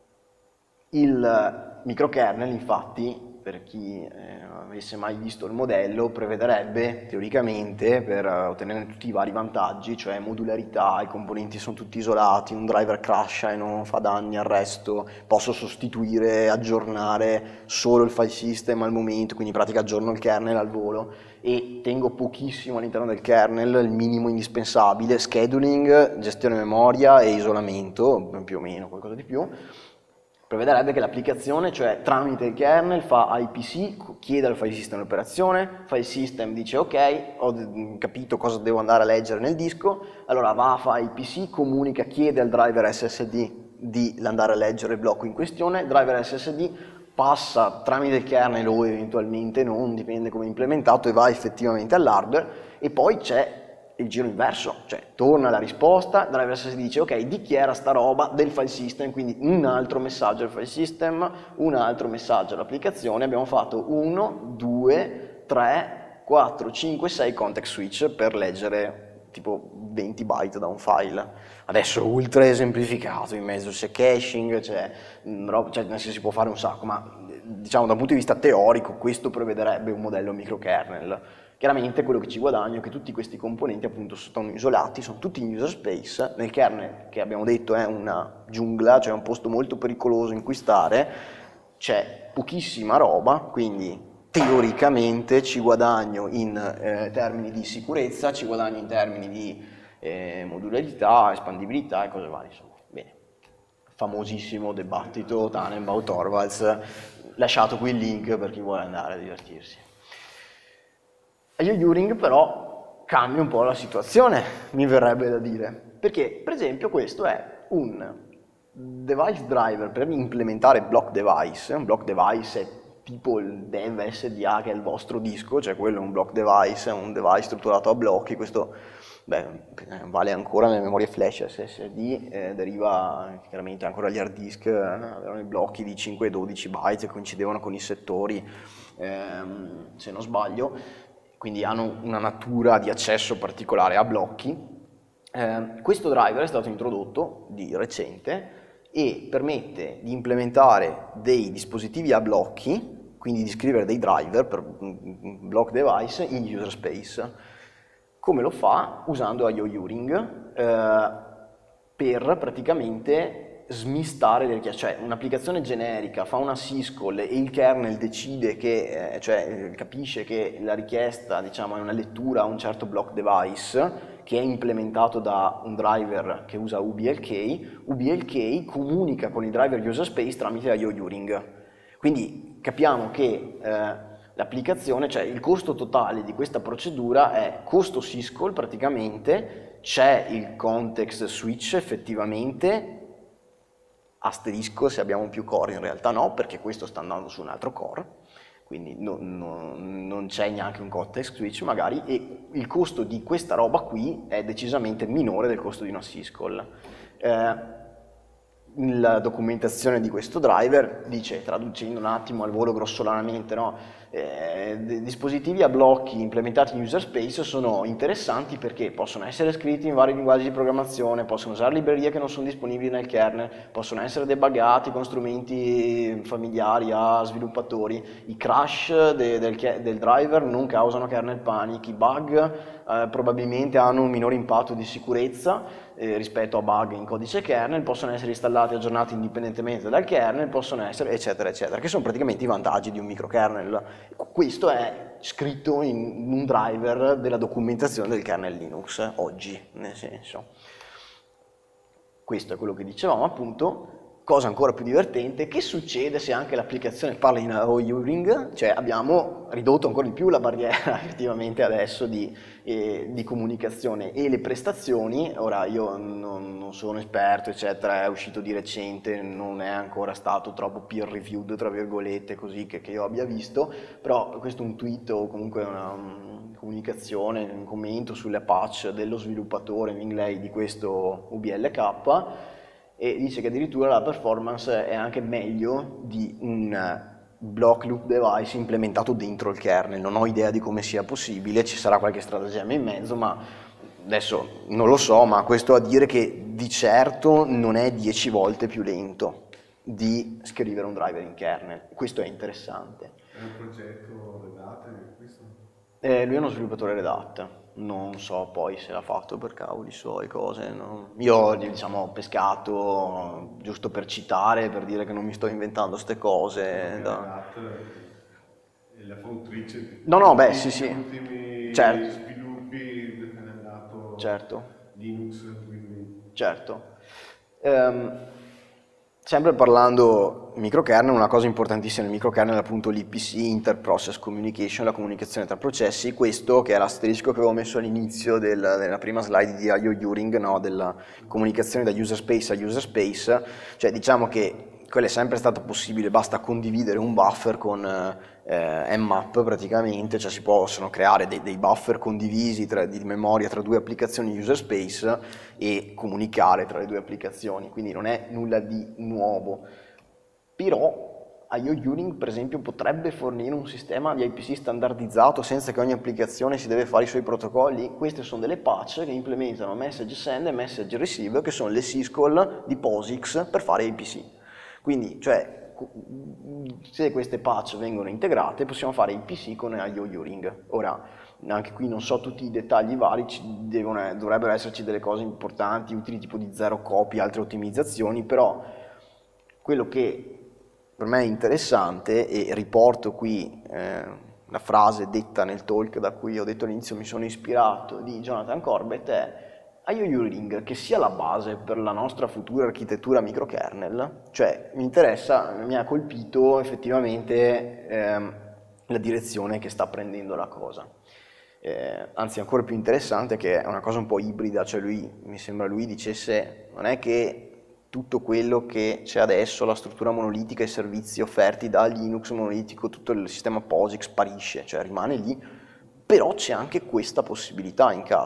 il microkernel, infatti, per chi eh, avesse mai visto il modello, prevederebbe teoricamente, per ottenere tutti i vari vantaggi, cioè modularità, i componenti sono tutti isolati, un driver crasha e non fa danni al resto, posso sostituire, aggiornare solo il file system al momento, quindi in pratica aggiorno il kernel al volo e tengo pochissimo all'interno del kernel, il minimo indispensabile, scheduling, gestione memoria e isolamento, più o meno, qualcosa di più. Prevederebbe che l'applicazione, cioè tramite il kernel, fa I P C, chiede al file system l'operazione, il file system dice ok, ho capito cosa devo andare a leggere nel disco, allora va, fa I P C, comunica, chiede al driver S S D di andare a leggere il blocco in questione, il driver S S D passa tramite il kernel o eventualmente non, dipende come è implementato, e va effettivamente all'hardware, e poi c'è il giro inverso, cioè torna la risposta, il driver S S D dice ok, dichiara sta roba del file system, quindi un altro messaggio al file system, un altro messaggio all'applicazione, abbiamo fatto uno, due, tre, quattro, cinque, sei context switch per leggere tipo venti byte da un file. Adesso ultra esemplificato, in mezzo c'è caching, c'è, cioè nel senso si può fare un sacco, ma diciamo da un punto di vista teorico questo prevederebbe un modello microkernel. Chiaramente quello che ci guadagno è che tutti questi componenti appunto sono isolati, sono tutti in user space, nel kernel che abbiamo detto è una giungla, cioè un posto molto pericoloso in cui stare, c'è pochissima roba, quindi teoricamente ci guadagno in eh, termini di sicurezza, ci guadagno in termini di eh, modularità, espandibilità e cose varie, insomma. Bene, famosissimo dibattito Tannenbaum-Torvalds, lasciato qui il link per chi vuole andare a divertirsi. I O Uring però cambia un po' la situazione, mi verrebbe da dire, perché per esempio questo è un device driver per implementare block device. Un block device è tipo il dev S D A che è il vostro disco, cioè quello è un block device, è un device strutturato a blocchi. Questo beh, vale ancora nelle memorie flash S S D, eh, deriva chiaramente ancora gli hard disk, eh, avevano i blocchi di cinque e dodici byte che coincidevano con i settori, ehm, se non sbaglio, quindi hanno una natura di accesso particolare a blocchi. Eh, questo driver è stato introdotto di recente e permette di implementare dei dispositivi a blocchi, quindi di scrivere dei driver per block device in user space. Come lo fa? Usando I O Uring eh, per praticamente smistare le richieste, cioè un'applicazione generica fa una syscall e il kernel decide che, eh, cioè capisce che la richiesta, diciamo, è una lettura a un certo block device che è implementato da un driver che usa U B L K, U B L K comunica con il driver user space tramite I O Uring. Quindi capiamo che eh, l'applicazione, cioè il costo totale di questa procedura è costo syscall praticamente, c'è il context switch effettivamente, asterisco se abbiamo più core, in realtà no, perché questo sta andando su un altro core, quindi no, no, non c'è neanche un context switch magari, e il costo di questa roba qui è decisamente minore del costo di una syscall. Eh, la documentazione di questo driver dice, traducendo un attimo al volo grossolanamente, no? eh, dispositivi a blocchi implementati in user space sono interessanti perché possono essere scritti in vari linguaggi di programmazione, possono usare librerie che non sono disponibili nel kernel, possono essere debuggati con strumenti familiari a sviluppatori, i crash de, del, del driver non causano kernel panic, i bug eh, probabilmente hanno un minore impatto di sicurezza eh, rispetto a bug in codice kernel, possono essere installati e aggiornati indipendentemente dal kernel, possono essere eccetera eccetera, che sono praticamente i vantaggi di un microkernel. Questo è scritto in un driver della documentazione del kernel Linux oggi, nel senso. Questo è quello che dicevamo appunto. Cosa ancora più divertente, che succede se anche l'applicazione parla in I O Uring? Cioè abbiamo ridotto ancora di più la barriera effettivamente adesso di, eh, di comunicazione e le prestazioni. Ora io non, non sono esperto eccetera, è uscito di recente, non è ancora stato troppo peer reviewed tra virgolette così che, che io abbia visto, però questo è un tweet o comunque una um, comunicazione, un commento sulle patch dello sviluppatore Mingley di questo U B L K, e dice che addirittura la performance è anche meglio di un block loop device implementato dentro il kernel. Non ho idea di come sia possibile, ci sarà qualche stratagemma in mezzo, ma adesso non lo so, ma questo a dire che di certo non è dieci volte più lento di scrivere un driver in kernel. Questo è interessante. È un progetto Red Hat questo? Eh, lui è uno sviluppatore Red Hat. Non so poi se l'ha fatto per cavoli suoi cose, no? Io diciamo ho pescato giusto per citare, per dire che non mi sto inventando ste cose. Da... è la fautrice di no, no, beh, sì, sì. ultimi certo. sviluppi nel lato certo. Linux. Quindi... Certo. Um, sempre parlando microkernel, una cosa importantissima nel microkernel è appunto l'I P C, Inter-Process Communication, la comunicazione tra processi, questo che è l'asterisco che avevo messo all'inizio del, della prima slide di I O Uring, no? Della comunicazione da user space a user space, cioè diciamo che quello è sempre stato possibile, basta condividere un buffer con eh, mmap praticamente, cioè si possono creare dei, dei buffer condivisi tra, di memoria tra due applicazioni user space e comunicare tra le due applicazioni, quindi non è nulla di nuovo. Però I O Uring per esempio potrebbe fornire un sistema di I P C standardizzato senza che ogni applicazione si deve fare i suoi protocolli. Queste sono delle patch che implementano message send e message receive, che sono le syscall di POSIX per fare I P C. Quindi, cioè, se queste patch vengono integrate possiamo fare I P C con I O Uring. Ora, anche qui non so tutti i dettagli vari, ci devono, dovrebbero esserci delle cose importanti, utili tipo di zero copy, altre ottimizzazioni, però quello che per me è interessante, e riporto qui eh, la frase detta nel talk da cui ho detto all'inizio mi sono ispirato, di Jonathan Corbett, è I O Uring che sia la base per la nostra futura architettura microkernel, cioè mi interessa, mi ha colpito effettivamente ehm, la direzione che sta prendendo la cosa. Eh, anzi ancora più interessante che è una cosa un po' ibrida, cioè lui, mi sembra lui dicesse, non è che tutto quello che c'è adesso, la struttura monolitica, i servizi offerti da Linux monolitico, tutto il sistema POSIX sparisce, cioè rimane lì, però c'è anche questa possibilità in caso.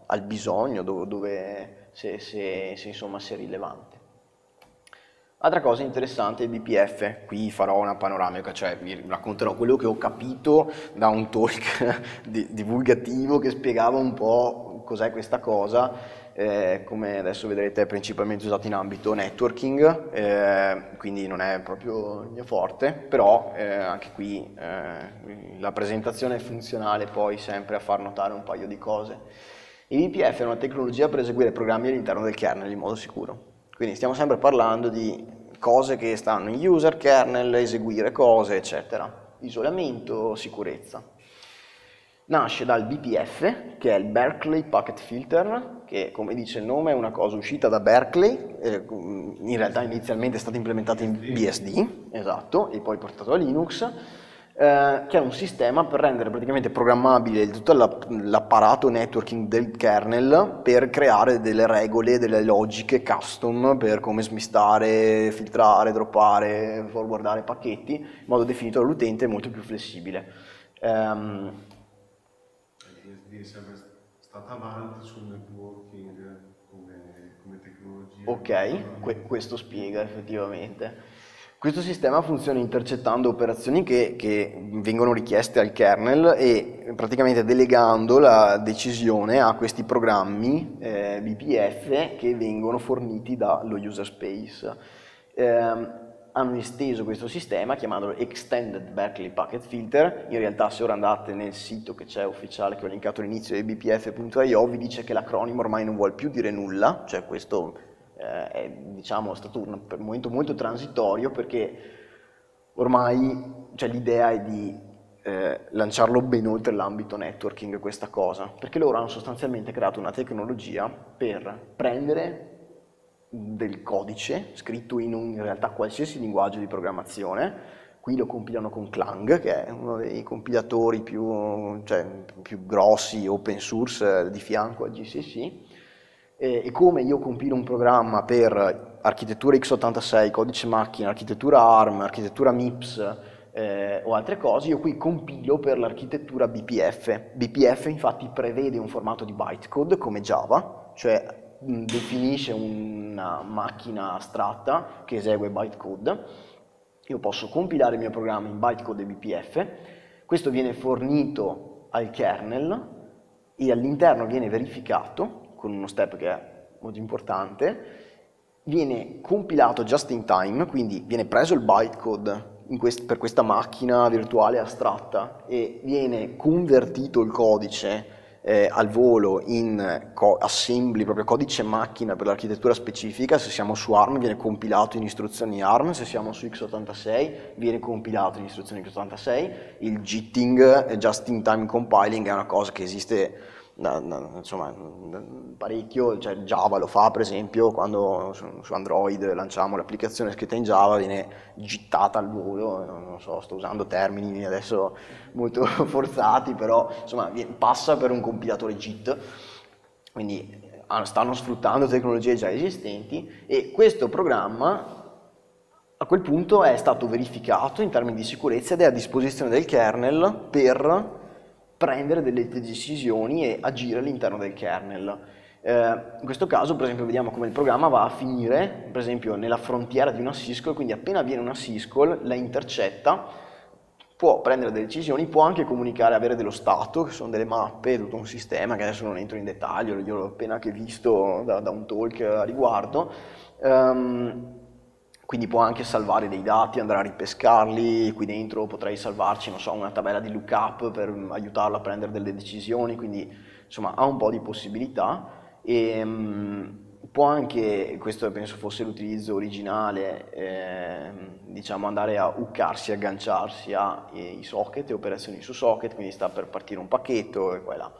al bisogno, dove, dove se, se, se insomma se è rilevante. Altra cosa interessante è il B P F, qui farò una panoramica, cioè vi racconterò quello che ho capito da un talk divulgativo che spiegava un po' cos'è questa cosa, eh, come adesso vedrete è principalmente usato in ambito networking, eh, quindi non è proprio il mio forte, però eh, anche qui eh, la presentazione è funzionale poi sempre a far notare un paio di cose. Il B P F è una tecnologia per eseguire programmi all'interno del kernel in modo sicuro. Quindi stiamo sempre parlando di cose che stanno in user kernel, eseguire cose, eccetera. Isolamento, sicurezza. Nasce dal B P F, che è il Berkeley Packet Filter, che come dice il nome è una cosa uscita da Berkeley, eh, in realtà inizialmente è stata implementata in B S D, esatto, e poi portato a Linux, eh, che è un sistema per rendere praticamente programmabile tutto l'apparato networking del kernel per creare delle regole, delle logiche custom per come smistare, filtrare, droppare, forwardare pacchetti in modo definito dall'utente e molto più flessibile. Um, il B S D è sempre stata avanti sul networking come, come tecnologia. Ok, que questo spiega effettivamente. Questo sistema funziona intercettando operazioni che, che vengono richieste al kernel e praticamente delegando la decisione a questi programmi eh, B P F che vengono forniti dallo user space. Eh, hanno esteso questo sistema chiamandolo Extended Berkeley Packet Filter. In realtà se ora andate nel sito che c'è ufficiale, che ho linkato all'inizio, di b p f punto i o, vi dice che l'acronimo ormai non vuol più dire nulla, cioè questo Eh, è diciamo, stato un, un momento molto transitorio perché ormai cioè, l'idea è di eh, lanciarlo ben oltre l'ambito networking questa cosa, perché loro hanno sostanzialmente creato una tecnologia per prendere del codice scritto in, un, in realtà qualsiasi linguaggio di programmazione, qui lo compilano con Clang, che è uno dei compilatori più, cioè, più grossi open source di fianco al G C C, e come io compilo un programma per architettura x ottantasei, codice macchina, architettura ARM, architettura MIPS eh, o altre cose, io qui compilo per l'architettura B P F. B P F infatti prevede un formato di bytecode come Java, cioè mh, definisce una macchina astratta che esegue bytecode. Io posso compilare il mio programma in bytecode e B P F, questo viene fornito al kernel e all'interno viene verificato con uno step che è molto importante, viene compilato just in time, quindi viene preso il bytecode in quest per questa macchina virtuale astratta e viene convertito il codice eh, al volo in co assembly, proprio codice macchina per l'architettura specifica. Se siamo su ARM viene compilato in istruzioni ARM, se siamo su x ottantasei viene compilato in istruzioni x ottantasei. Il jitting, just in time compiling, è una cosa che esiste Da, da, insomma, parecchio, cioè Java lo fa per esempio, quando su, su Android lanciamo l'applicazione scritta in Java viene gittata al volo, non so, sto usando termini adesso molto forzati, però insomma passa per un compilatore JIT, quindi stanno sfruttando tecnologie già esistenti e questo programma a quel punto è stato verificato in termini di sicurezza ed è a disposizione del kernel per prendere delle decisioni e agire all'interno del kernel. Eh, in questo caso, per esempio, vediamo come il programma va a finire, per esempio, nella frontiera di una syscall, quindi appena avviene una syscall, la intercetta, può prendere delle decisioni, può anche comunicare, avere dello stato, che sono delle mappe, tutto un sistema, che adesso non entro in dettaglio, io l'ho appena che visto da, da un talk a riguardo. Um, Quindi può anche salvare dei dati, andare a ripescarli, qui dentro potrei salvarci, non so, una tabella di lookup per aiutarlo a prendere delle decisioni, quindi insomma ha un po' di possibilità e um, può anche, questo penso fosse l'utilizzo originale, eh, diciamo andare a hookarsi, agganciarsi ai socket e operazioni su socket, quindi sta per partire un pacchetto e qua e là.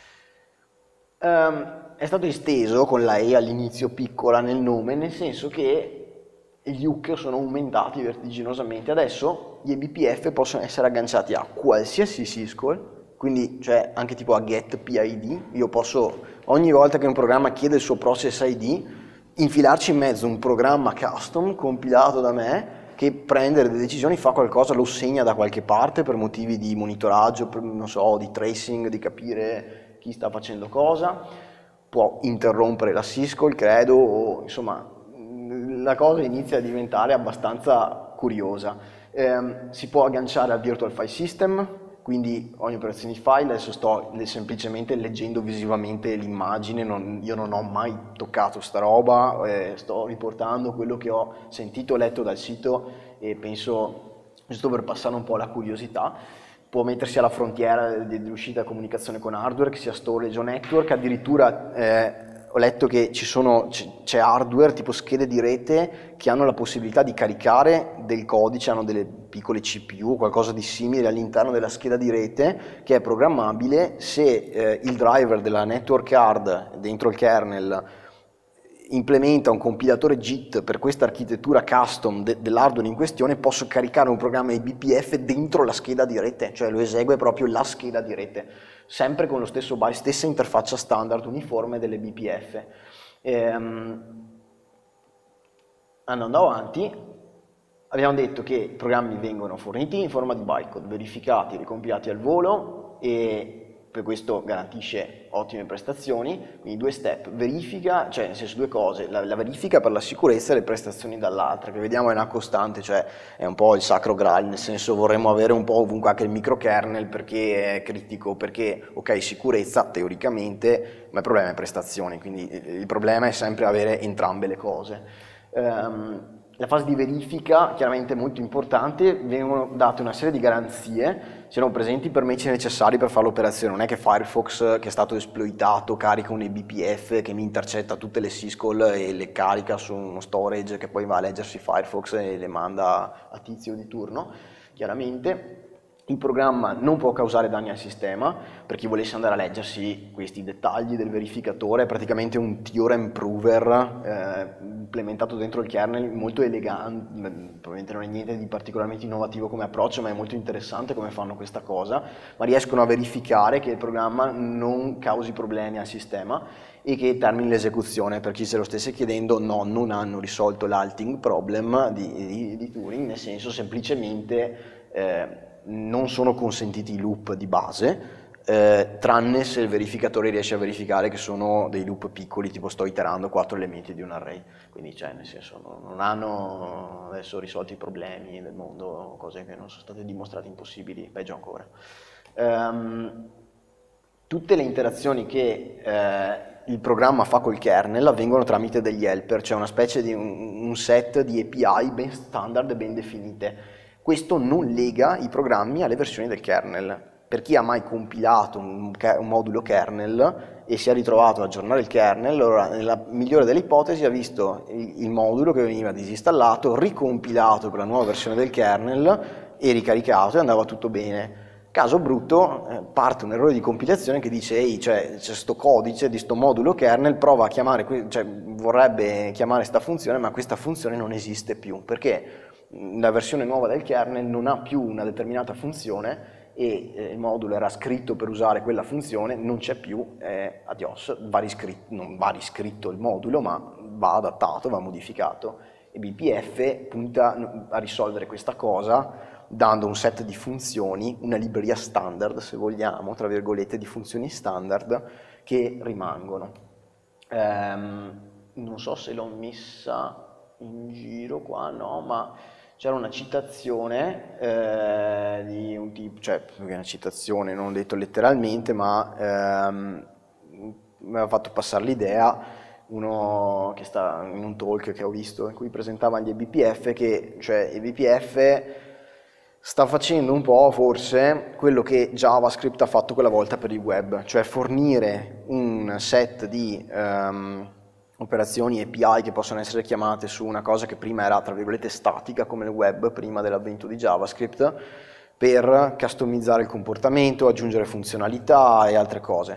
Um, è stato esteso con la E all'inizio piccola nel nome, nel senso che gli hook sono aumentati vertiginosamente. Adesso gli E B P F possono essere agganciati a qualsiasi syscall, quindi cioè anche tipo a get P I D. Io posso, ogni volta che un programma chiede il suo process I D, infilarci in mezzo un programma custom compilato da me che prende delle decisioni, fa qualcosa, lo segna da qualche parte per motivi di monitoraggio, per, non so, di tracing, di capire chi sta facendo cosa. può interrompere la syscall, credo, o insomma la cosa inizia a diventare abbastanza curiosa. Eh, si può agganciare al Virtual File System, quindi ogni operazione di file, adesso sto semplicemente leggendo visivamente l'immagine, non, io non ho mai toccato sta roba, eh, sto riportando quello che ho sentito e letto dal sito e penso, giusto per passare un po' la curiosità, può mettersi alla frontiera dell'uscita comunicazione con hardware, che sia storage o network, addirittura eh, ho letto che ci sono, c'è hardware tipo schede di rete che hanno la possibilità di caricare del codice, hanno delle piccole C P U, qualcosa di simile all'interno della scheda di rete che è programmabile se eh, il driver della network card dentro il kernel implementa un compilatore JIT per questa architettura custom de dell'hardware in questione, posso caricare un programma I B P F dentro la scheda di rete, cioè lo esegue proprio la scheda di rete, sempre con lo stesso byte, stessa interfaccia standard uniforme delle B P F. Ehm, andando avanti, abbiamo detto che i programmi vengono forniti in forma di bytecode, verificati, ricompilati al volo e per questo garantisce ottime prestazioni, quindi due step, verifica, cioè nel senso due cose, la, la verifica per la sicurezza e le prestazioni dall'altra, che vediamo è una costante, cioè è un po' il sacro graal, nel senso vorremmo avere un po' ovunque anche il microkernel perché è critico, perché ok sicurezza teoricamente, ma il problema è prestazioni, quindi il problema è sempre avere entrambe le cose. Um, La fase di verifica, chiaramente molto importante, vengono date una serie di garanzie, siano presenti i permessi necessari per fare l'operazione, non è che Firefox che è stato esploitato carica un E B P F che mi intercetta tutte le syscall e le carica su uno storage che poi va a leggersi Firefox e le manda a tizio di turno, chiaramente. Il programma non può causare danni al sistema, per chi volesse andare a leggersi questi dettagli del verificatore, è praticamente un theorem prover eh, implementato dentro il kernel, molto elegante, probabilmente non è niente di particolarmente innovativo come approccio, ma è molto interessante come fanno questa cosa, ma riescono a verificare che il programma non causi problemi al sistema e che termini l'esecuzione. Per chi se lo stesse chiedendo, no, non hanno risolto l'halting problem di, di, di Turing, nel senso semplicemente eh, non sono consentiti i loop di base, eh, tranne se il verificatore riesce a verificare che sono dei loop piccoli, tipo sto iterando quattro elementi di un array, quindi cioè nel senso non hanno adesso risolto i problemi del mondo, cose che non sono state dimostrate impossibili, peggio ancora. Um, tutte le interazioni che eh, il programma fa col kernel avvengono tramite degli helper, cioè una specie di un, un set di A P I ben standard e ben definite. Questo non lega i programmi alle versioni del kernel. Per chi ha mai compilato un, un modulo kernel e si è ritrovato ad aggiornare il kernel, allora nella migliore delle ipotesi ha visto il, il modulo che veniva disinstallato, ricompilato per la nuova versione del kernel e ricaricato e andava tutto bene. Caso brutto, eh, parte un errore di compilazione che dice ehi, cioè, c'è sto codice di sto modulo kernel, prova a chiamare, cioè vorrebbe chiamare sta funzione, ma questa funzione non esiste più, perché la versione nuova del kernel non ha più una determinata funzione e eh, il modulo era scritto per usare quella funzione, non c'è più, eh, adios, va riscritto, non va riscritto il modulo, ma va adattato, va modificato. E B P F punta a risolvere questa cosa dando un set di funzioni, una libreria standard, se vogliamo, tra virgolette, di funzioni standard che rimangono. Ehm, non so se l'ho messa in giro qua, no, ma c'era una citazione eh, di un tipo, cioè una citazione, non detto letteralmente, ma ehm, mi aveva fatto passare l'idea, uno che sta in un talk che ho visto in cui presentava gli E B P F, che cioè E B P F sta facendo un po' forse quello che JavaScript ha fatto quella volta per il web, cioè fornire un set di um, operazioni A P I che possono essere chiamate su una cosa che prima era tra virgolette statica come il web, prima dell'avvento di JavaScript, per customizzare il comportamento, aggiungere funzionalità e altre cose.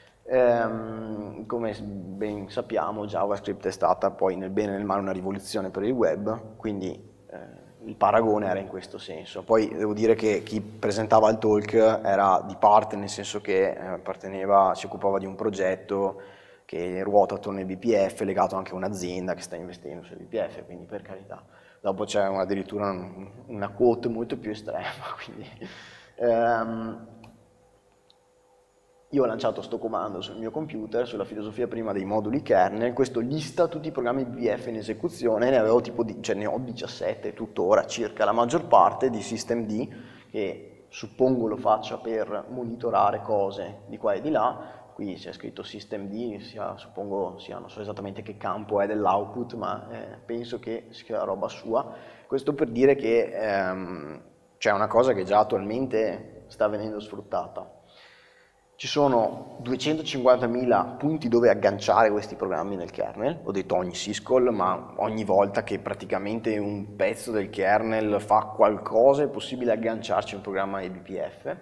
Ehm, come ben sappiamo JavaScript è stata poi nel bene e nel male una rivoluzione per il web, quindi eh, il paragone era in questo senso. Poi devo dire che chi presentava il talk era di parte, nel senso che apparteneva, si occupava di un progetto che ruota attorno ai B P F, legato anche a un'azienda che sta investendo sui B P F, quindi per carità. Dopo c'è addirittura una quote molto più estrema. Quindi, um, io ho lanciato sto comando sul mio computer, sulla filosofia prima dei moduli kernel, questo lista tutti i programmi B P F in esecuzione, ne avevo tipo, di, cioè ne ho diciassette tuttora circa, la maggior parte di systemd, che suppongo lo faccia per monitorare cose di qua e di là. Qui c'è scritto systemd, sia, suppongo sia, non so esattamente che campo è dell'output, ma eh, penso che sia roba sua. Questo per dire che ehm, c'è una cosa che già attualmente sta venendo sfruttata. Ci sono duecentocinquantamila punti dove agganciare questi programmi nel kernel, ho detto ogni syscall, ma ogni volta che praticamente un pezzo del kernel fa qualcosa è possibile agganciarci un programma E B P F.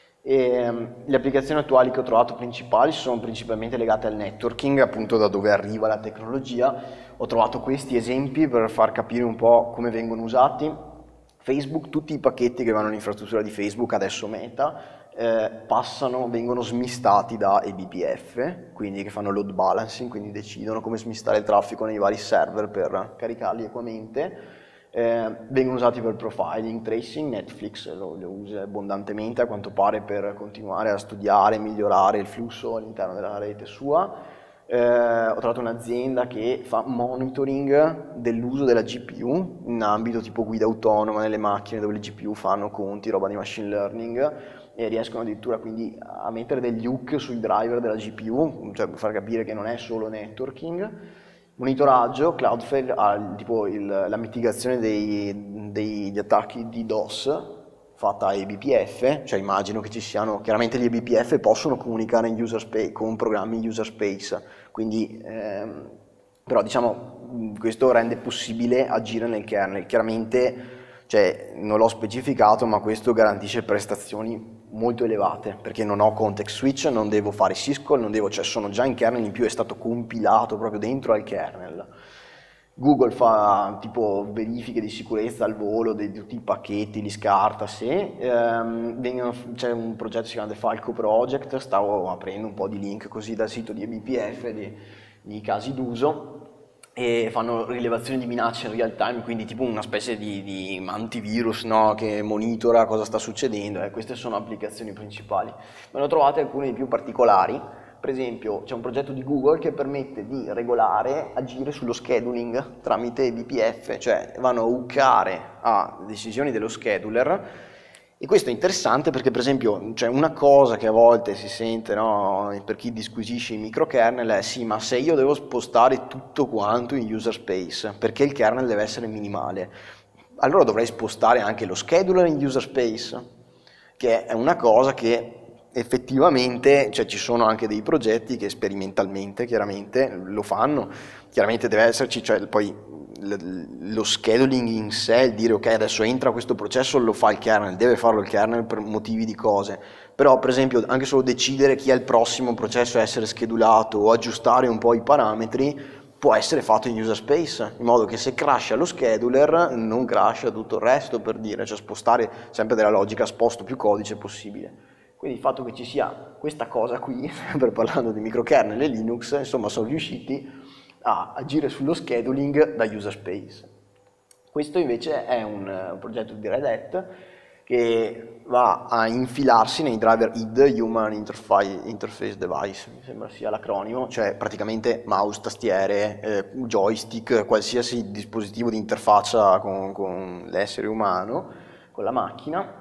E, um, le applicazioni attuali che ho trovato principali sono principalmente legate al networking, appunto da dove arriva la tecnologia. Ho trovato questi esempi per far capire un po' come vengono usati. Facebook, tutti i pacchetti che vanno all'infrastruttura di Facebook, adesso Meta, eh, passano, vengono smistati da E B P F, quindi che fanno load balancing, quindi decidono come smistare il traffico nei vari server per caricarli equamente. Eh, vengono usati per profiling, tracing, Netflix lo, lo usa abbondantemente a quanto pare per continuare a studiare e migliorare il flusso all'interno della rete sua. Eh, ho trovato un'azienda che fa monitoring dell'uso della G P U in ambito tipo guida autonoma nelle macchine dove le G P U fanno conti, roba di machine learning, e riescono addirittura quindi a mettere degli hook sui driver della G P U, cioè per far capire che non è solo networking. Monitoraggio, Cloudflare ha tipo il, la mitigazione dei, degli attacchi di DOS fatta a E B P F, cioè immagino che ci siano, chiaramente gli E B P F possono comunicare in user space, con programmi user space, quindi ehm, però diciamo questo rende possibile agire nel kernel, chiaramente cioè, non l'ho specificato, ma questo garantisce prestazioni molto elevate, perché non ho context switch, non devo fare syscall, non devo, cioè sono già in kernel, in più è stato compilato proprio dentro al kernel. Google fa tipo verifiche di sicurezza al volo di tutti i pacchetti, li scarta, se ehm, c'è un progetto che si chiama The Falco Project, stavo aprendo un po' di link così dal sito di E B P F di, di casi d'uso, e fanno rilevazioni di minacce in real time, quindi tipo una specie di, di antivirus, no? Che monitora cosa sta succedendo, eh, queste sono applicazioni principali. Me ne ho trovate alcune di più particolari. Per esempio c'è un progetto di Google che permette di regolare, agire sullo scheduling tramite E B P F, cioè vanno a hookare a decisioni dello scheduler. E questo è interessante perché, per esempio, cioè una cosa che a volte si sente, no, per chi disquisisce i microkernel è sì, ma se io devo spostare tutto quanto in user space, perché il kernel deve essere minimale, allora dovrei spostare anche lo scheduler in user space, che è una cosa che effettivamente, cioè ci sono anche dei progetti che sperimentalmente chiaramente lo fanno, chiaramente deve esserci, cioè poi lo scheduling in sé, il dire ok adesso entra questo processo, lo fa il kernel, deve farlo il kernel per motivi di cose, però per esempio anche solo decidere chi è il prossimo processo a essere schedulato o aggiustare un po' i parametri può essere fatto in user space, in modo che se crasha lo scheduler non crasha tutto il resto, per dire, cioè spostare sempre della logica sposto più codice possibile. Quindi il fatto che ci sia questa cosa qui, sempre parlando di microkernel e Linux, insomma sono riusciti a agire sullo scheduling da user space. Questo invece è un, un progetto di Red Hat che va a infilarsi nei driver I D, Human Interface Device, mi sembra sia l'acronimo, cioè praticamente mouse, tastiere, eh, joystick, qualsiasi dispositivo di interfaccia con, con l'essere umano, con la macchina,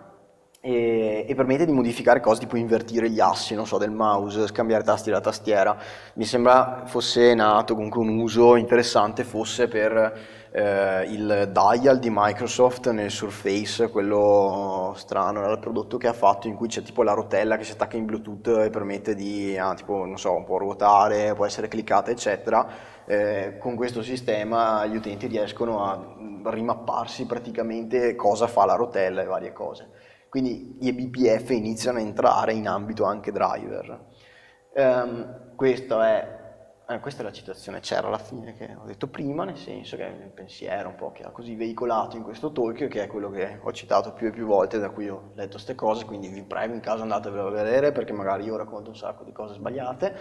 e, e permette di modificare cose tipo invertire gli assi, non so, del mouse, scambiare tasti della tastiera. Mi sembra fosse nato comunque un uso interessante fosse per eh, il dial di Microsoft nel Surface, quello strano, era il prodotto che ha fatto in cui c'è tipo la rotella che si attacca in Bluetooth e permette di, ah, tipo, non so, un po' ruotare, può essere cliccata eccetera. Eh, con questo sistema gli utenti riescono a rimapparsi praticamente cosa fa la rotella e varie cose. Quindi gli E B P F iniziano a entrare in ambito anche driver. Um, questo è, eh, questa è la citazione c'era alla fine che ho detto prima, nel senso che è il pensiero un po' che ha così veicolato in questo talk, che è quello che ho citato più e più volte, da cui ho letto queste cose, quindi vi prego in caso andatevelo a vedere, perché magari io racconto un sacco di cose sbagliate.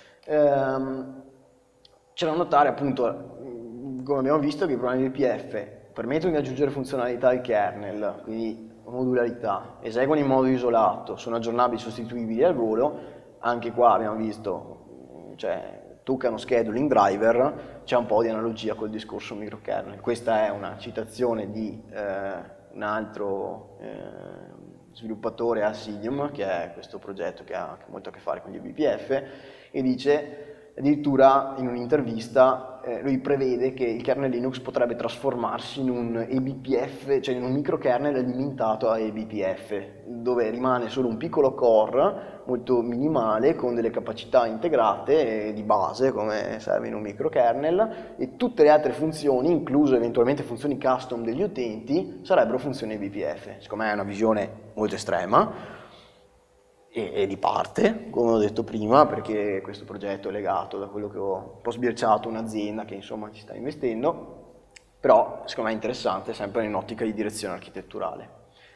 Um, c'è da notare appunto, come abbiamo visto, che i programmi E B P F permettono di aggiungere funzionalità al kernel, quindi modularità, eseguono in modo isolato, sono aggiornabili, sostituibili al volo, anche qua abbiamo visto, cioè, toccano scheduling driver, c'è un po' di analogia col discorso microkernel. Questa è una citazione di eh, un altro eh, sviluppatore Asylum, che è questo progetto che ha molto a che fare con gli E B P F, e dice addirittura in un'intervista eh, lui prevede che il kernel Linux potrebbe trasformarsi in un E B P F, cioè in un microkernel alimentato a E B P F, dove rimane solo un piccolo core molto minimale con delle capacità integrate eh, di base come serve in un microkernel, e tutte le altre funzioni, incluse eventualmente funzioni custom degli utenti, sarebbero funzioni E B P F. Secondo me è una visione molto estrema e di parte, come ho detto prima, perché questo progetto è legato da quello che ho un po' sbirciato un'azienda che insomma ci sta investendo, però secondo me è interessante, sempre in ottica di direzione architetturale.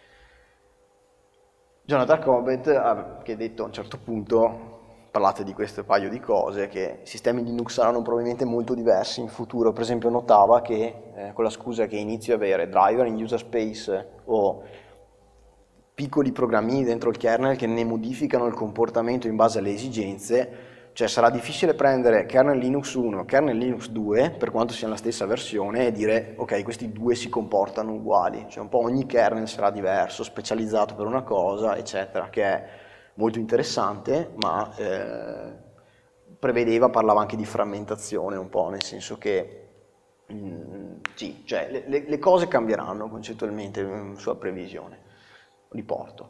Jonathan Cobbett ha che detto a un certo punto, parlate di questo paio di cose, che i sistemi Linux saranno probabilmente molto diversi in futuro. Per esempio notava che eh, con la scusa che inizio a avere driver in user space o piccoli programmi dentro il kernel che ne modificano il comportamento in base alle esigenze, cioè sarà difficile prendere kernel Linux uno, kernel Linux due, per quanto sia la stessa versione, e dire ok, questi due si comportano uguali, cioè un po' ogni kernel sarà diverso, specializzato per una cosa, eccetera, che è molto interessante, ma eh, prevedeva, parlava anche di frammentazione un po', nel senso che mh, sì, cioè le, le cose cambieranno concettualmente in sua previsione. Riporto.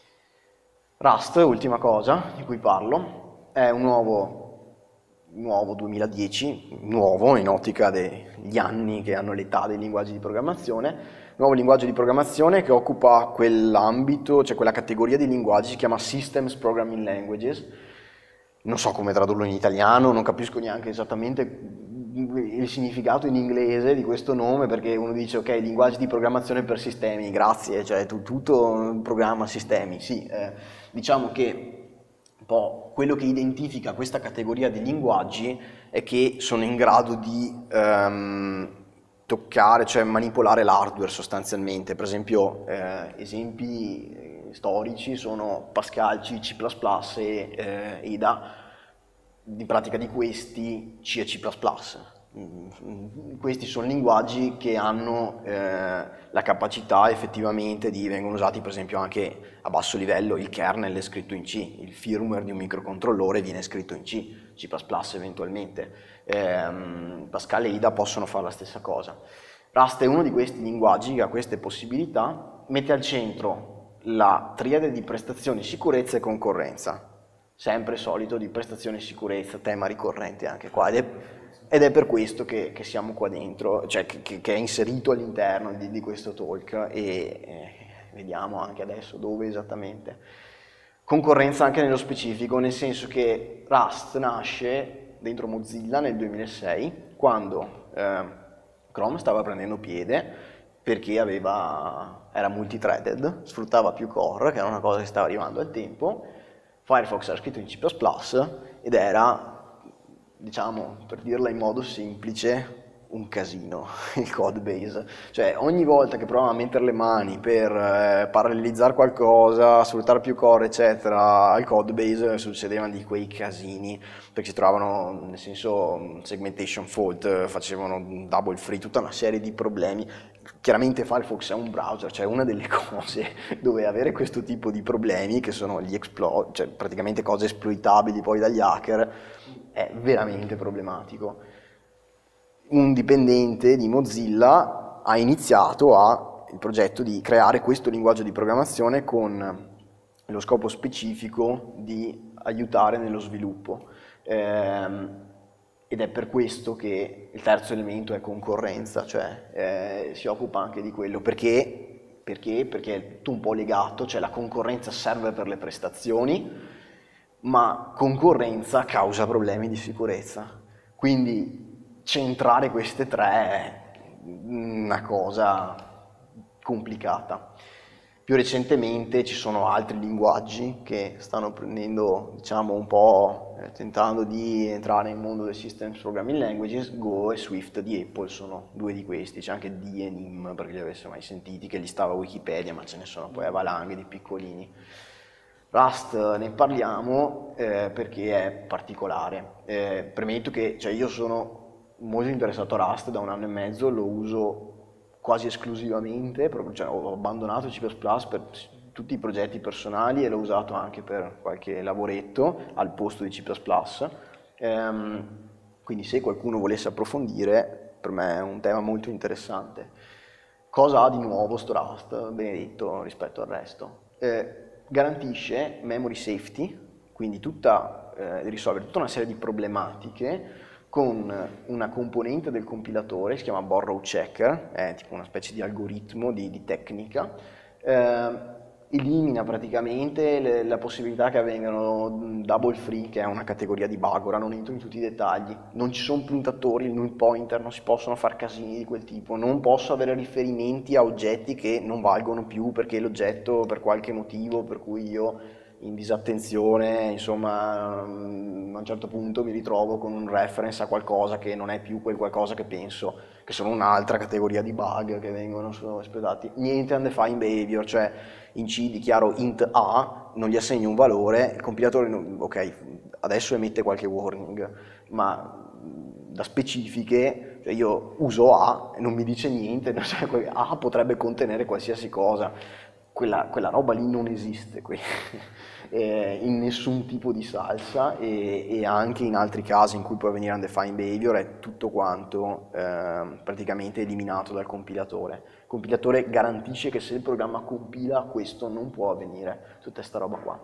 Rust, ultima cosa di cui parlo, è un nuovo, nuovo duemiladieci, nuovo in ottica degli anni che hanno l'età dei linguaggi di programmazione, nuovo linguaggio di programmazione che occupa quell'ambito, cioè quella categoria di linguaggi, si chiama Systems Programming Languages. Non so come tradurlo in italiano, non capisco neanche esattamente il significato in inglese di questo nome, perché uno dice ok, linguaggi di programmazione per sistemi, grazie, cioè tu, tutto programma sistemi, sì, eh, diciamo che un po' quello che identifica questa categoria di linguaggi è che sono in grado di um, toccare, cioè manipolare l'hardware sostanzialmente. Per esempio eh, esempi storici sono Pascal, C, C plus plus e eh, E D A. In pratica di questi C e C plus plus. Questi sono linguaggi che hanno eh, la capacità effettivamente di, vengono usati per esempio anche a basso livello, il kernel è scritto in C, il firmware di un microcontrollore viene scritto in C, C plus plus eventualmente, eh, Pascal e I D A possono fare la stessa cosa. Rust è uno di questi linguaggi che ha queste possibilità, mette al centro la triade di prestazioni, sicurezza e concorrenza, sempre solito di prestazione e sicurezza, tema ricorrente anche qua, ed è, ed è per questo che, che siamo qua dentro, cioè che, che è inserito all'interno di, di questo talk, e eh, vediamo anche adesso dove esattamente. Concorrenza anche nello specifico, nel senso che Rust nasce dentro Mozilla nel duemilasei, quando eh, Chrome stava prendendo piede, perché aveva, era multithreaded, sfruttava più core, che era una cosa che stava arrivando al tempo. Firefox era scritto in C plus plus ed era, diciamo, per dirla in modo semplice, un casino il code base. Cioè ogni volta che provavamo a mettere le mani per eh, parallelizzare qualcosa, sfruttare più core eccetera al code base, succedevano di quei casini, perché si trovavano, nel senso, segmentation fault, facevano double free, tutta una serie di problemi. Chiaramente Firefox è un browser, cioè una delle cose dove avere questo tipo di problemi, che sono gli exploit, cioè praticamente cose esploitabili poi dagli hacker, è veramente problematico. Un dipendente di Mozilla ha iniziato a, il progetto di creare questo linguaggio di programmazione con lo scopo specifico di aiutare nello sviluppo. Ehm, ed è per questo che il terzo elemento è concorrenza, cioè eh, si occupa anche di quello. Perché? Perché? Perché è tutto un po' legato, cioè la concorrenza serve per le prestazioni, ma concorrenza causa problemi di sicurezza. Quindi centrare queste tre è una cosa complicata. Più recentemente ci sono altri linguaggi che stanno prendendo, diciamo, un po', eh, tentando di entrare nel mondo del Systems Programming Languages. Go e Swift di Apple sono due di questi, c'è anche D e N I M, per chi li avesse mai sentiti, che li stava a Wikipedia, ma ce ne sono poi a valanghe di piccolini. Rust ne parliamo eh, perché è particolare. Eh, premetto che cioè, io sono molto interessato a Rust da un anno e mezzo, lo uso quasi esclusivamente, proprio, cioè, ho abbandonato C plus plus per tutti i progetti personali e l'ho usato anche per qualche lavoretto al posto di C plus plus. Ehm, quindi se qualcuno volesse approfondire, per me è un tema molto interessante. Cosa ha di nuovo sto Rust, benedetto, rispetto al resto? Eh, garantisce memory safety, quindi tutta, eh, risolvere tutta una serie di problematiche con una componente del compilatore, si chiama borrow checker, è tipo una specie di algoritmo, di, di tecnica, eh, elimina praticamente le, la possibilità che avvengano double free, che è una categoria di bug, ora non entro in tutti i dettagli, non ci sono puntatori, il null pointer, non si possono fare casini di quel tipo, non posso avere riferimenti a oggetti che non valgono più perché l'oggetto per qualche motivo per cui io in disattenzione, insomma, a un certo punto mi ritrovo con un reference a qualcosa che non è più quel qualcosa che penso, che sono un'altra categoria di bug che vengono espletati. Niente undefined behavior, cioè in C dichiaro int A, non gli assegno un valore, il compilatore, ok, adesso emette qualche warning, ma da specifiche, cioè io uso A e non mi dice niente, cioè A potrebbe contenere qualsiasi cosa, quella, quella roba lì non esiste qui. In nessun tipo di salsa e, e anche in altri casi in cui può avvenire undefined behavior è tutto quanto eh, praticamente eliminato dal compilatore. Il compilatore garantisce che se il programma compila questo non può avvenire, tutta questa roba qua.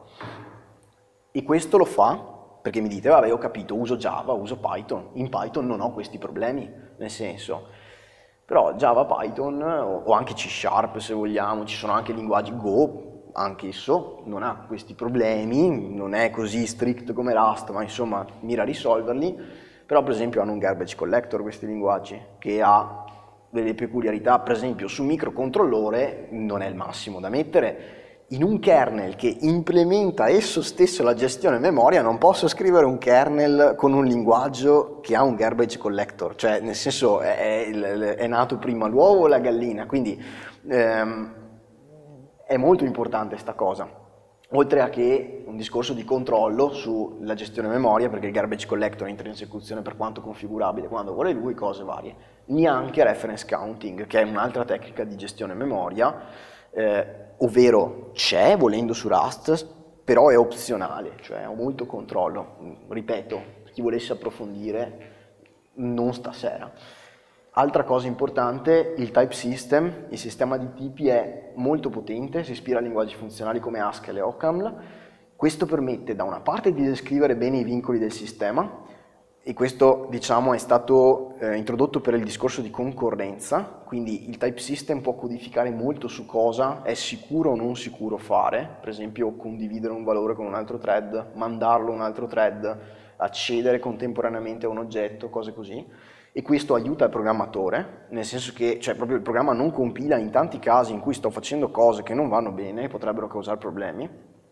E questo lo fa perché mi dite, vabbè ho capito, uso Java, uso Python, in Python non ho questi problemi, nel senso, però Java, Python o anche C Sharp se vogliamo, ci sono anche linguaggi Go, anch'esso non ha questi problemi, non è così strict come Rust, ma insomma mira a risolverli, però per esempio hanno un garbage collector questi linguaggi, che ha delle peculiarità, per esempio su microcontrollore non è il massimo da mettere, in un kernel che implementa esso stesso la gestione memoria non posso scrivere un kernel con un linguaggio che ha un garbage collector, cioè nel senso è, è, è nato prima l'uovo o la gallina, quindi ehm, è molto importante sta cosa, oltre a che un discorso di controllo sulla gestione memoria, perché il garbage collector entra in esecuzione per quanto configurabile quando vuole lui, cose varie. Neanche reference counting, che è un'altra tecnica di gestione memoria, eh, ovvero c'è volendo su Rust, però è opzionale, cioè ho molto controllo. Ripeto, chi volesse approfondire, non stasera. Altra cosa importante, il type system, il sistema di tipi è molto potente, si ispira a linguaggi funzionali come Haskell e Occaml. Questo permette da una parte di descrivere bene i vincoli del sistema, e questo diciamo è stato eh, introdotto per il discorso di concorrenza, quindi il type system può codificare molto su cosa è sicuro o non sicuro fare, per esempio condividere un valore con un altro thread, mandarlo a un altro thread, accedere contemporaneamente a un oggetto, cose così. E questo aiuta il programmatore, nel senso che cioè, proprio il programma non compila in tanti casi in cui sto facendo cose che non vanno bene, potrebbero causare problemi,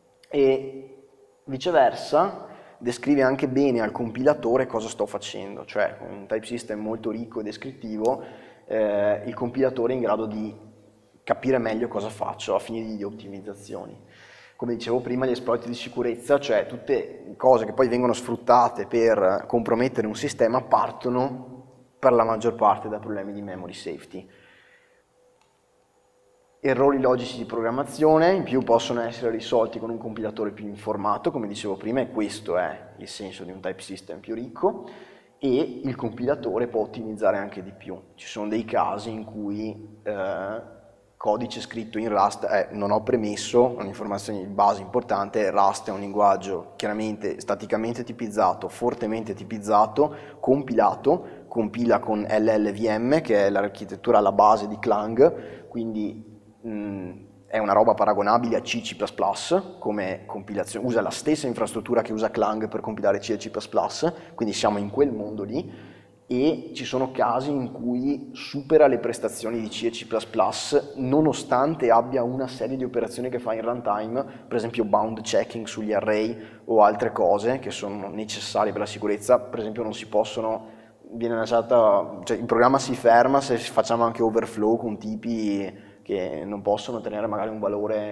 e viceversa descrive anche bene al compilatore cosa sto facendo, cioè con un type system molto ricco e descrittivo eh, il compilatore è in grado di capire meglio cosa faccio a fine di ottimizzazioni. Come dicevo prima, gli exploit di sicurezza, cioè tutte cose che poi vengono sfruttate per compromettere un sistema, partono per la maggior parte da problemi di memory safety. Errori logici di programmazione, in più possono essere risolti con un compilatore più informato, come dicevo prima, e questo è il senso di un type system più ricco, e il compilatore può ottimizzare anche di più. Ci sono dei casi in cui eh, codice scritto in Rust, eh, non ho premesso, un'informazione di base importante, Rust è un linguaggio chiaramente staticamente tipizzato, fortemente tipizzato, compilato, compila con L L V M, che è l'architettura alla base di Clang, quindi mh, è una roba paragonabile a C C plus plus come compilazione, usa la stessa infrastruttura che usa Clang per compilare C e C plus plus, quindi siamo in quel mondo lì, e ci sono casi in cui supera le prestazioni di C e C plus plus nonostante abbia una serie di operazioni che fa in runtime, per esempio bound checking sugli array o altre cose che sono necessarie per la sicurezza, per esempio non si possono, viene lasciata, cioè il programma si ferma se facciamo anche overflow con tipi che non possono tenere magari un valore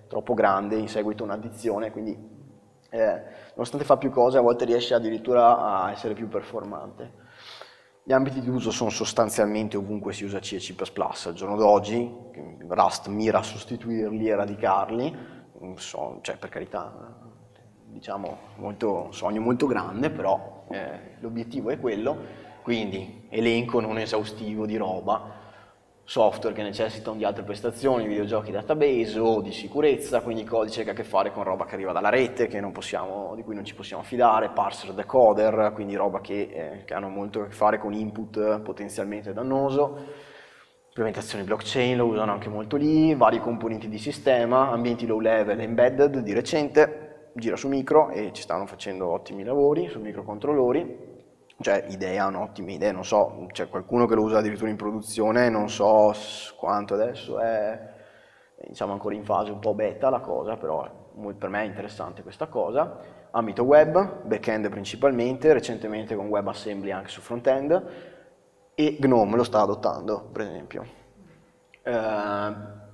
troppo grande in seguito a un'addizione, quindi eh, nonostante fa più cose a volte riesce addirittura a essere più performante. Gli ambiti di uso sono sostanzialmente ovunque si usa C e C plus plus. Al giorno d'oggi Rust mira a sostituirli e radicarli, so, cioè per carità, diciamo, molto, sogno molto grande, però eh, l'obiettivo è quello, quindi elenco non esaustivo di roba, software che necessitano di altre prestazioni, videogiochi database o di sicurezza, quindi codice che ha a che fare con roba che arriva dalla rete, che non possiamo, di cui non ci possiamo fidare, parser, decoder, quindi roba che, eh, che hanno molto a che fare con input potenzialmente dannoso, implementazioni blockchain lo usano anche molto lì, vari componenti di sistema, ambienti low level embedded di recente, gira su micro e ci stanno facendo ottimi lavori su microcontrollori. Cioè, idee, hanno ottime idee, non so, c'è qualcuno che lo usa addirittura in produzione, non so quanto adesso è, diciamo, ancora in fase un po' beta la cosa, però per me è interessante questa cosa. Ambito web, back-end principalmente, recentemente con WebAssembly anche su front-end, e Gnome lo sta adottando, per esempio. Eh,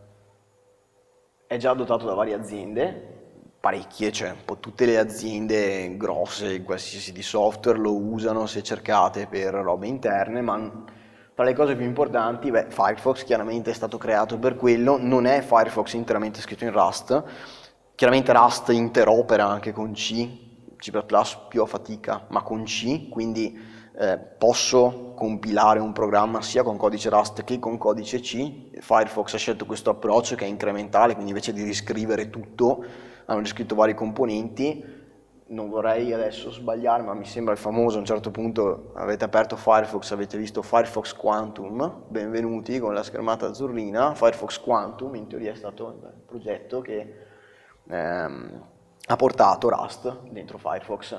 è già adottato da varie aziende, parecchie, cioè un po' tutte le aziende grosse, qualsiasi di software lo usano se cercate per robe interne, ma tra le cose più importanti, beh, Firefox chiaramente è stato creato per quello, non è Firefox interamente scritto in Rust, chiaramente Rust interopera anche con C, C plus plus più a fatica, ma con C, quindi eh, posso compilare un programma sia con codice Rust che con codice C. Firefox ha scelto questo approccio che è incrementale, quindi invece di riscrivere tutto, hanno riscritto vari componenti. Non vorrei adesso sbagliare, ma mi sembra il famoso, a un certo punto avete aperto Firefox, avete visto Firefox Quantum, benvenuti con la schermata azzurrina. Firefox Quantum in teoria è stato il progetto che ehm, ha portato Rust dentro Firefox.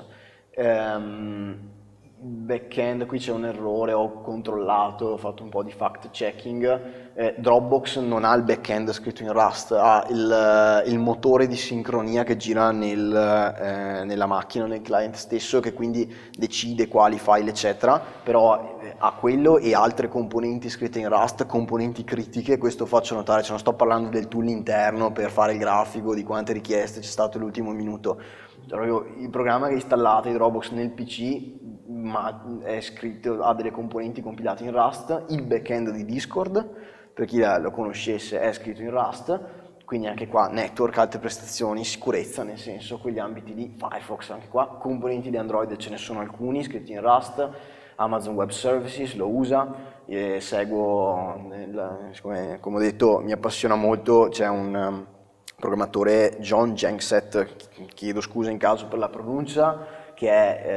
Ehm, backend, qui c'è un errore, ho controllato, ho fatto un po' di fact checking, eh, Dropbox non ha il backend scritto in Rust, ha il, il motore di sincronia che gira nel, eh, nella macchina, nel client stesso, che quindi decide quali file eccetera, però eh, ha quello e altre componenti scritte in Rust, componenti critiche. Questo faccio notare, cioè non sto parlando del tool interno per fare il grafico di quante richieste c'è stato l'ultimo minuto. Il programma che installate, Dropbox nel P C, ma è scritto, ha delle componenti compilate in Rust, il backend di Discord, per chi lo conoscesse, è scritto in Rust, quindi anche qua network, altre prestazioni, sicurezza, nel senso quegli ambiti di Firefox, anche qua componenti di Android ce ne sono alcuni scritti in Rust, Amazon Web Services lo usa, e seguo, nel, come, come ho detto, mi appassiona molto, c'è un um, programmatore John Jenkset, chiedo scusa in caso per la pronuncia, che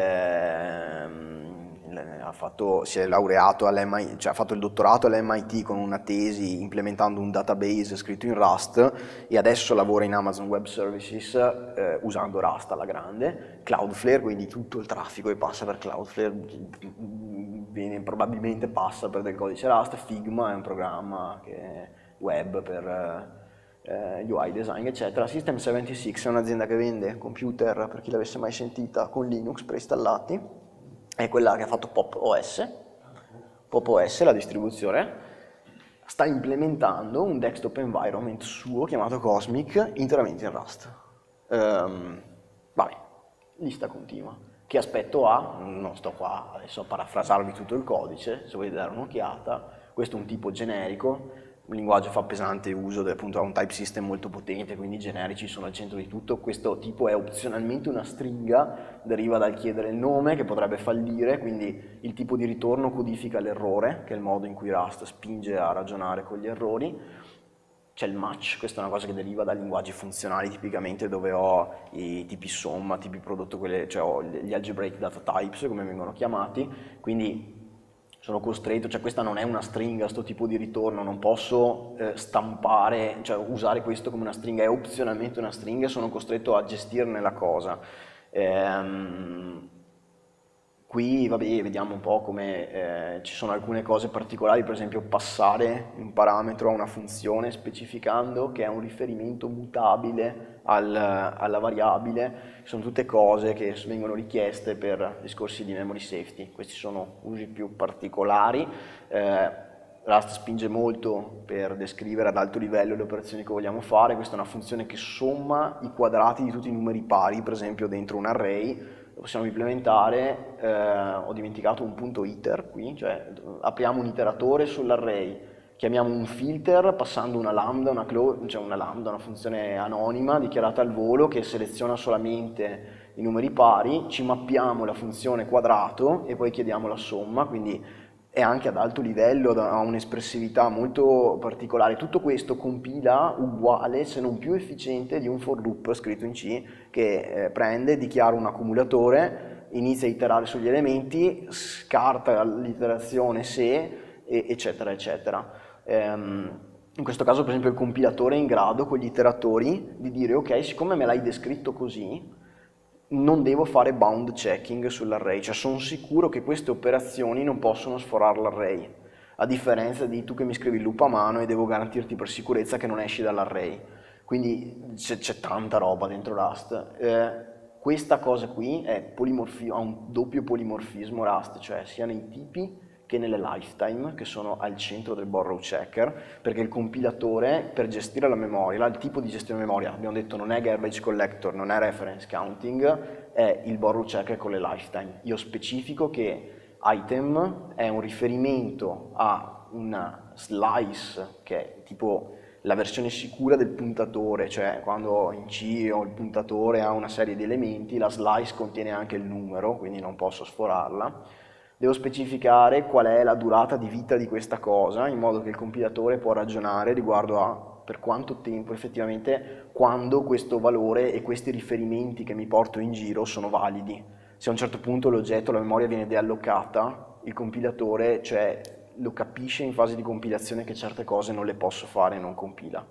è, ehm, ha fatto, si è laureato all'M I T, cioè ha fatto il dottorato all'M I T con una tesi implementando un database scritto in Rust e adesso lavora in Amazon Web Services eh, usando Rust alla grande, Cloudflare, quindi tutto il traffico che passa per Cloudflare viene, probabilmente passa per del codice Rust. Figma è un programma che è web per Eh, U I design eccetera. System settantasei è un'azienda che vende computer, per chi l'avesse mai sentita, con Linux preinstallati, è quella che ha fatto Pop O S. Pop O S, la distribuzione, sta implementando un desktop environment suo chiamato Cosmic interamente in Rust. Um, vabbè, lista continua. Che aspetto ha? Non sto qua adesso a parafrasarvi tutto il codice, se volete dare un'occhiata. Questo è un tipo generico. Un linguaggio fa pesante uso, appunto ha un type system molto potente, quindi i generici sono al centro di tutto. Questo tipo è opzionalmente una stringa, deriva dal chiedere il nome che potrebbe fallire, quindi il tipo di ritorno codifica l'errore, che è il modo in cui Rust spinge a ragionare con gli errori. C'è il match, questa è una cosa che deriva da linguaggi funzionali tipicamente, dove ho i tipi somma, tipi prodotto, quelle, cioè ho gli algebraic data types come vengono chiamati, quindi sono costretto, cioè questa non è una stringa, sto tipo di ritorno, non posso eh, stampare, cioè usare questo come una stringa, è opzionalmente una stringa, sono costretto a gestirne la cosa. Ehm, qui vabbè, vediamo un po' come eh, ci sono alcune cose particolari, per esempio passare un parametro a una funzione specificando che è un riferimento mutabile al, alla variabile, sono tutte cose che vengono richieste per discorsi di memory safety. Questi sono usi più particolari. Eh, Rust spinge molto per descrivere ad alto livello le operazioni che vogliamo fare. Questa è una funzione che somma i quadrati di tutti i numeri pari, per esempio dentro un array. Lo possiamo implementare, eh, ho dimenticato un punto iter qui, cioè apriamo un iteratore sull'array, chiamiamo un filter passando una lambda, una, cioè una lambda, una funzione anonima dichiarata al volo che seleziona solamente i numeri pari, ci mappiamo la funzione quadrato e poi chiediamo la somma, quindi è anche ad alto livello, ha un'espressività molto particolare. Tutto questo compila uguale, se non più efficiente, di un for loop scritto in C che eh, prende, dichiara un accumulatore, inizia a iterare sugli elementi, scarta l'iterazione se, e, eccetera, eccetera. Ehm, in questo caso, per esempio, il compilatore è in grado, con gli iteratori, di dire ok, siccome me l'hai descritto così, non devo fare bound checking sull'array, cioè sono sicuro che queste operazioni non possono sforare l'array, a differenza di tu che mi scrivi il loop a mano e devo garantirti per sicurezza che non esci dall'array. Quindi c'è tanta roba dentro Rust. Eh, questa cosa qui è ha un doppio polimorfismo Rust, cioè sia nei tipi che nelle lifetime, che sono al centro del borrow checker, perché il compilatore, per gestire la memoria, il tipo di gestione memoria, abbiamo detto non è garbage collector, non è reference counting, è il borrow checker con le lifetime. Io specifico che item è un riferimento a una slice, che è tipo la versione sicura del puntatore, cioè quando in C o il puntatore ha una serie di elementi, la slice contiene anche il numero, quindi non posso sforarla. Devo specificare qual è la durata di vita di questa cosa, in modo che il compilatore può ragionare riguardo a per quanto tempo effettivamente, quando questo valore e questi riferimenti che mi porto in giro sono validi. Se a un certo punto l'oggetto, la memoria viene deallocata, il compilatore, cioè, lo capisce in fase di compilazione che certe cose non le posso fare e non compila.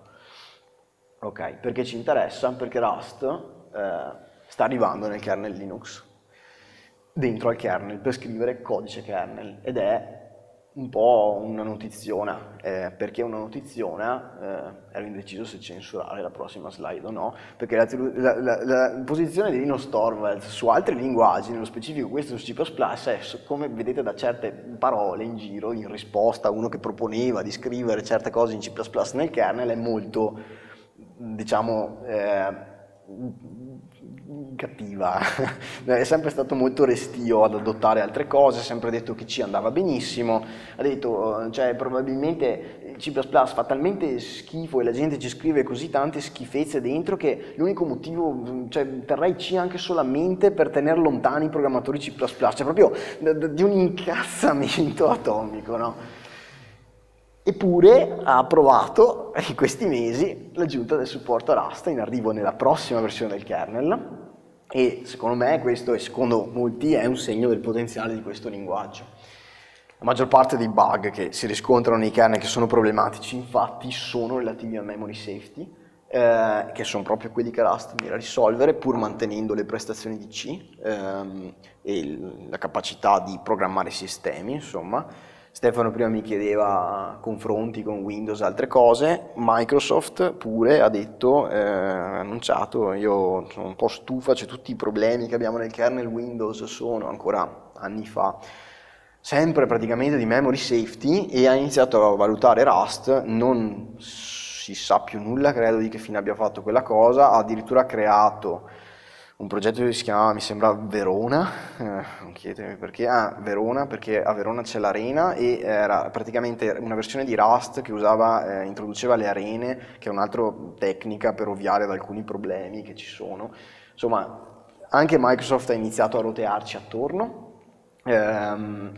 Ok, perché ci interessa? Perché Rust eh, sta arrivando nel kernel Linux, dentro al kernel, per scrivere codice kernel, ed è un po' una notiziona. Eh, perché una notiziona? Eh, ero indeciso se censurare la prossima slide o no, perché la, la, la, la posizione di Linus Torvalds su altri linguaggi, nello specifico questo su C plus plus, è, come vedete da certe parole in giro, in risposta a uno che proponeva di scrivere certe cose in C plus plus nel kernel, è molto, diciamo, eh, cattiva. È sempre stato molto restio ad adottare altre cose, ha sempre detto che C andava benissimo, ha detto, cioè probabilmente C plus plus fa talmente schifo e la gente ci scrive così tante schifezze dentro che l'unico motivo, cioè terrei C anche solamente per tenere lontani i programmatori C plus plus, cioè proprio di un incazzamento atomico, no? Eppure ha approvato in questi mesi l'aggiunta del supporto a Rust in arrivo nella prossima versione del kernel, e secondo me questo, e secondo molti, è un segno del potenziale di questo linguaggio. La maggior parte dei bug che si riscontrano nei kernel che sono problematici, infatti, sono relativi al memory safety, eh, che sono proprio quelli che Rust mira a risolvere, pur mantenendo le prestazioni di C ehm, e il, la capacità di programmare sistemi, insomma. Stefano prima mi chiedeva confronti con Windows e altre cose. Microsoft pure ha detto, eh, ha annunciato, io sono un po' stufa, cioè tutti i problemi che abbiamo nel kernel Windows sono ancora anni fa, sempre praticamente di memory safety, e ha iniziato a valutare Rust. Non si sa più nulla, credo, di che fine abbia fatto quella cosa, ha addirittura creato un progetto che si chiamava, mi sembra, Verona, eh, non chiedetemi perché, ah, Verona, perché a Verona c'è l'arena, e era praticamente una versione di Rust che usava, eh, introduceva le arene, che è un'altra tecnica per ovviare ad alcuni problemi che ci sono. Insomma, anche Microsoft ha iniziato a rotearci attorno. Ehm,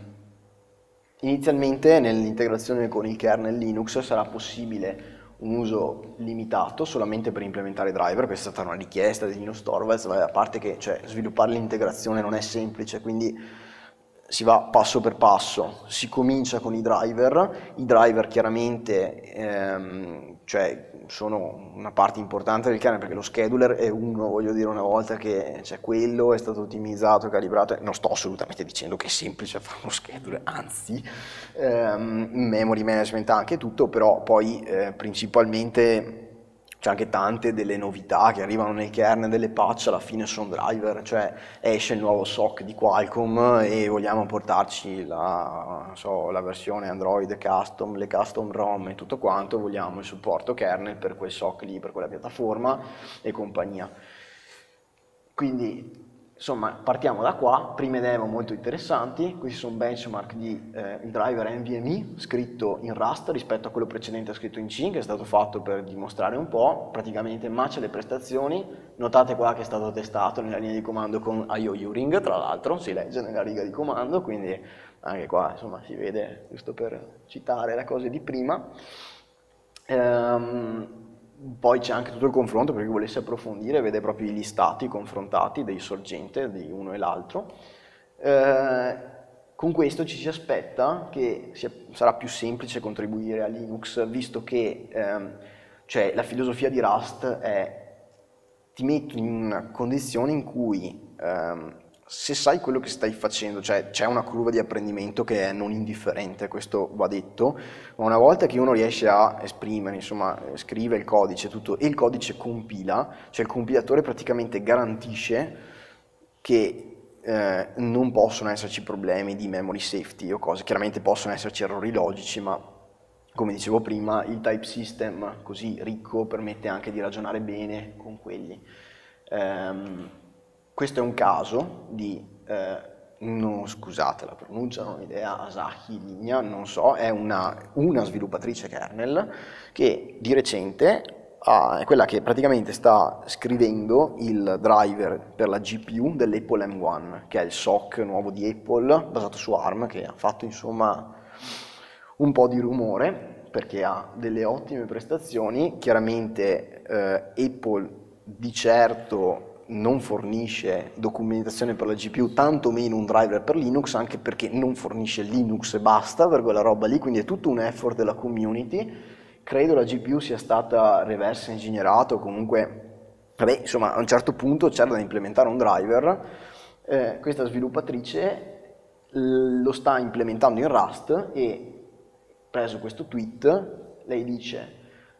inizialmente nell'integrazione con il kernel Linux sarà possibile un uso limitato solamente per implementare driver. Questa è stata una richiesta di Linus Torvalds, a parte che, cioè, sviluppare l'integrazione non è semplice, quindi si va passo per passo. Si comincia con i driver, i driver chiaramente ehm, cioè, sono una parte importante del kernel, perché lo scheduler è uno, voglio dire, una volta che c'è quello, è stato ottimizzato, calibrato. Non sto assolutamente dicendo che è semplice fare uno scheduler, anzi, ehm, memory management anche tutto, però poi eh, principalmente c'è anche tante delle novità che arrivano nel kernel delle patch, alla fine sono driver, cioè esce il nuovo S O C di Qualcomm e vogliamo portarci la, non so, la versione Android custom, le custom ROM e tutto quanto, vogliamo il supporto kernel per quel S O C lì, per quella piattaforma e compagnia. Quindi insomma partiamo da qua, prime demo molto interessanti, questi sono benchmark di eh, il driver N V M e scritto in Rust rispetto a quello precedente scritto in C, che è stato fatto per dimostrare un po', praticamente matcha le prestazioni, notate qua che è stato testato nella linea di comando con I O U-Ring, tra l'altro, si legge nella riga di comando, quindi anche qua insomma si vede, giusto per citare le cose di prima. Ehm, Poi c'è anche tutto il confronto, per chi volesse approfondire, vede proprio i listati confrontati dei sorgente di uno e l'altro. Eh, con questo ci si aspetta che sia, sarà più semplice contribuire a Linux, visto che ehm, cioè, la filosofia di Rust è ti metto in una condizione in cui ehm, se sai quello che stai facendo, cioè c'è una curva di apprendimento che è non indifferente, questo va detto, ma una volta che uno riesce a esprimere, insomma, scrive il codice tutto, e il codice compila, cioè il compilatore praticamente garantisce che eh, non possono esserci problemi di memory safety o cose, chiaramente possono esserci errori logici, ma come dicevo prima il type system così ricco permette anche di ragionare bene con quelli. Um, Questo è un caso di, eh, no, scusate la pronuncia, non ho idea, Asahi Linea, non so, è una, una sviluppatrice kernel che di recente ha, è quella che praticamente sta scrivendo il driver per la G P U dell'Apple M uno, che è il S O C nuovo di Apple, basato su ARM, che ha fatto insomma un po' di rumore, perché ha delle ottime prestazioni, chiaramente eh, Apple di certo non fornisce documentazione per la G P U, tanto meno un driver per Linux, anche perché non fornisce Linux e basta per quella roba lì, quindi è tutto un effort della community. Credo la G P U sia stata reverse engineerata o comunque, vabbè, insomma a un certo punto c'era da implementare un driver. Eh, questa sviluppatrice lo sta implementando in Rust e preso questo tweet, lei dice: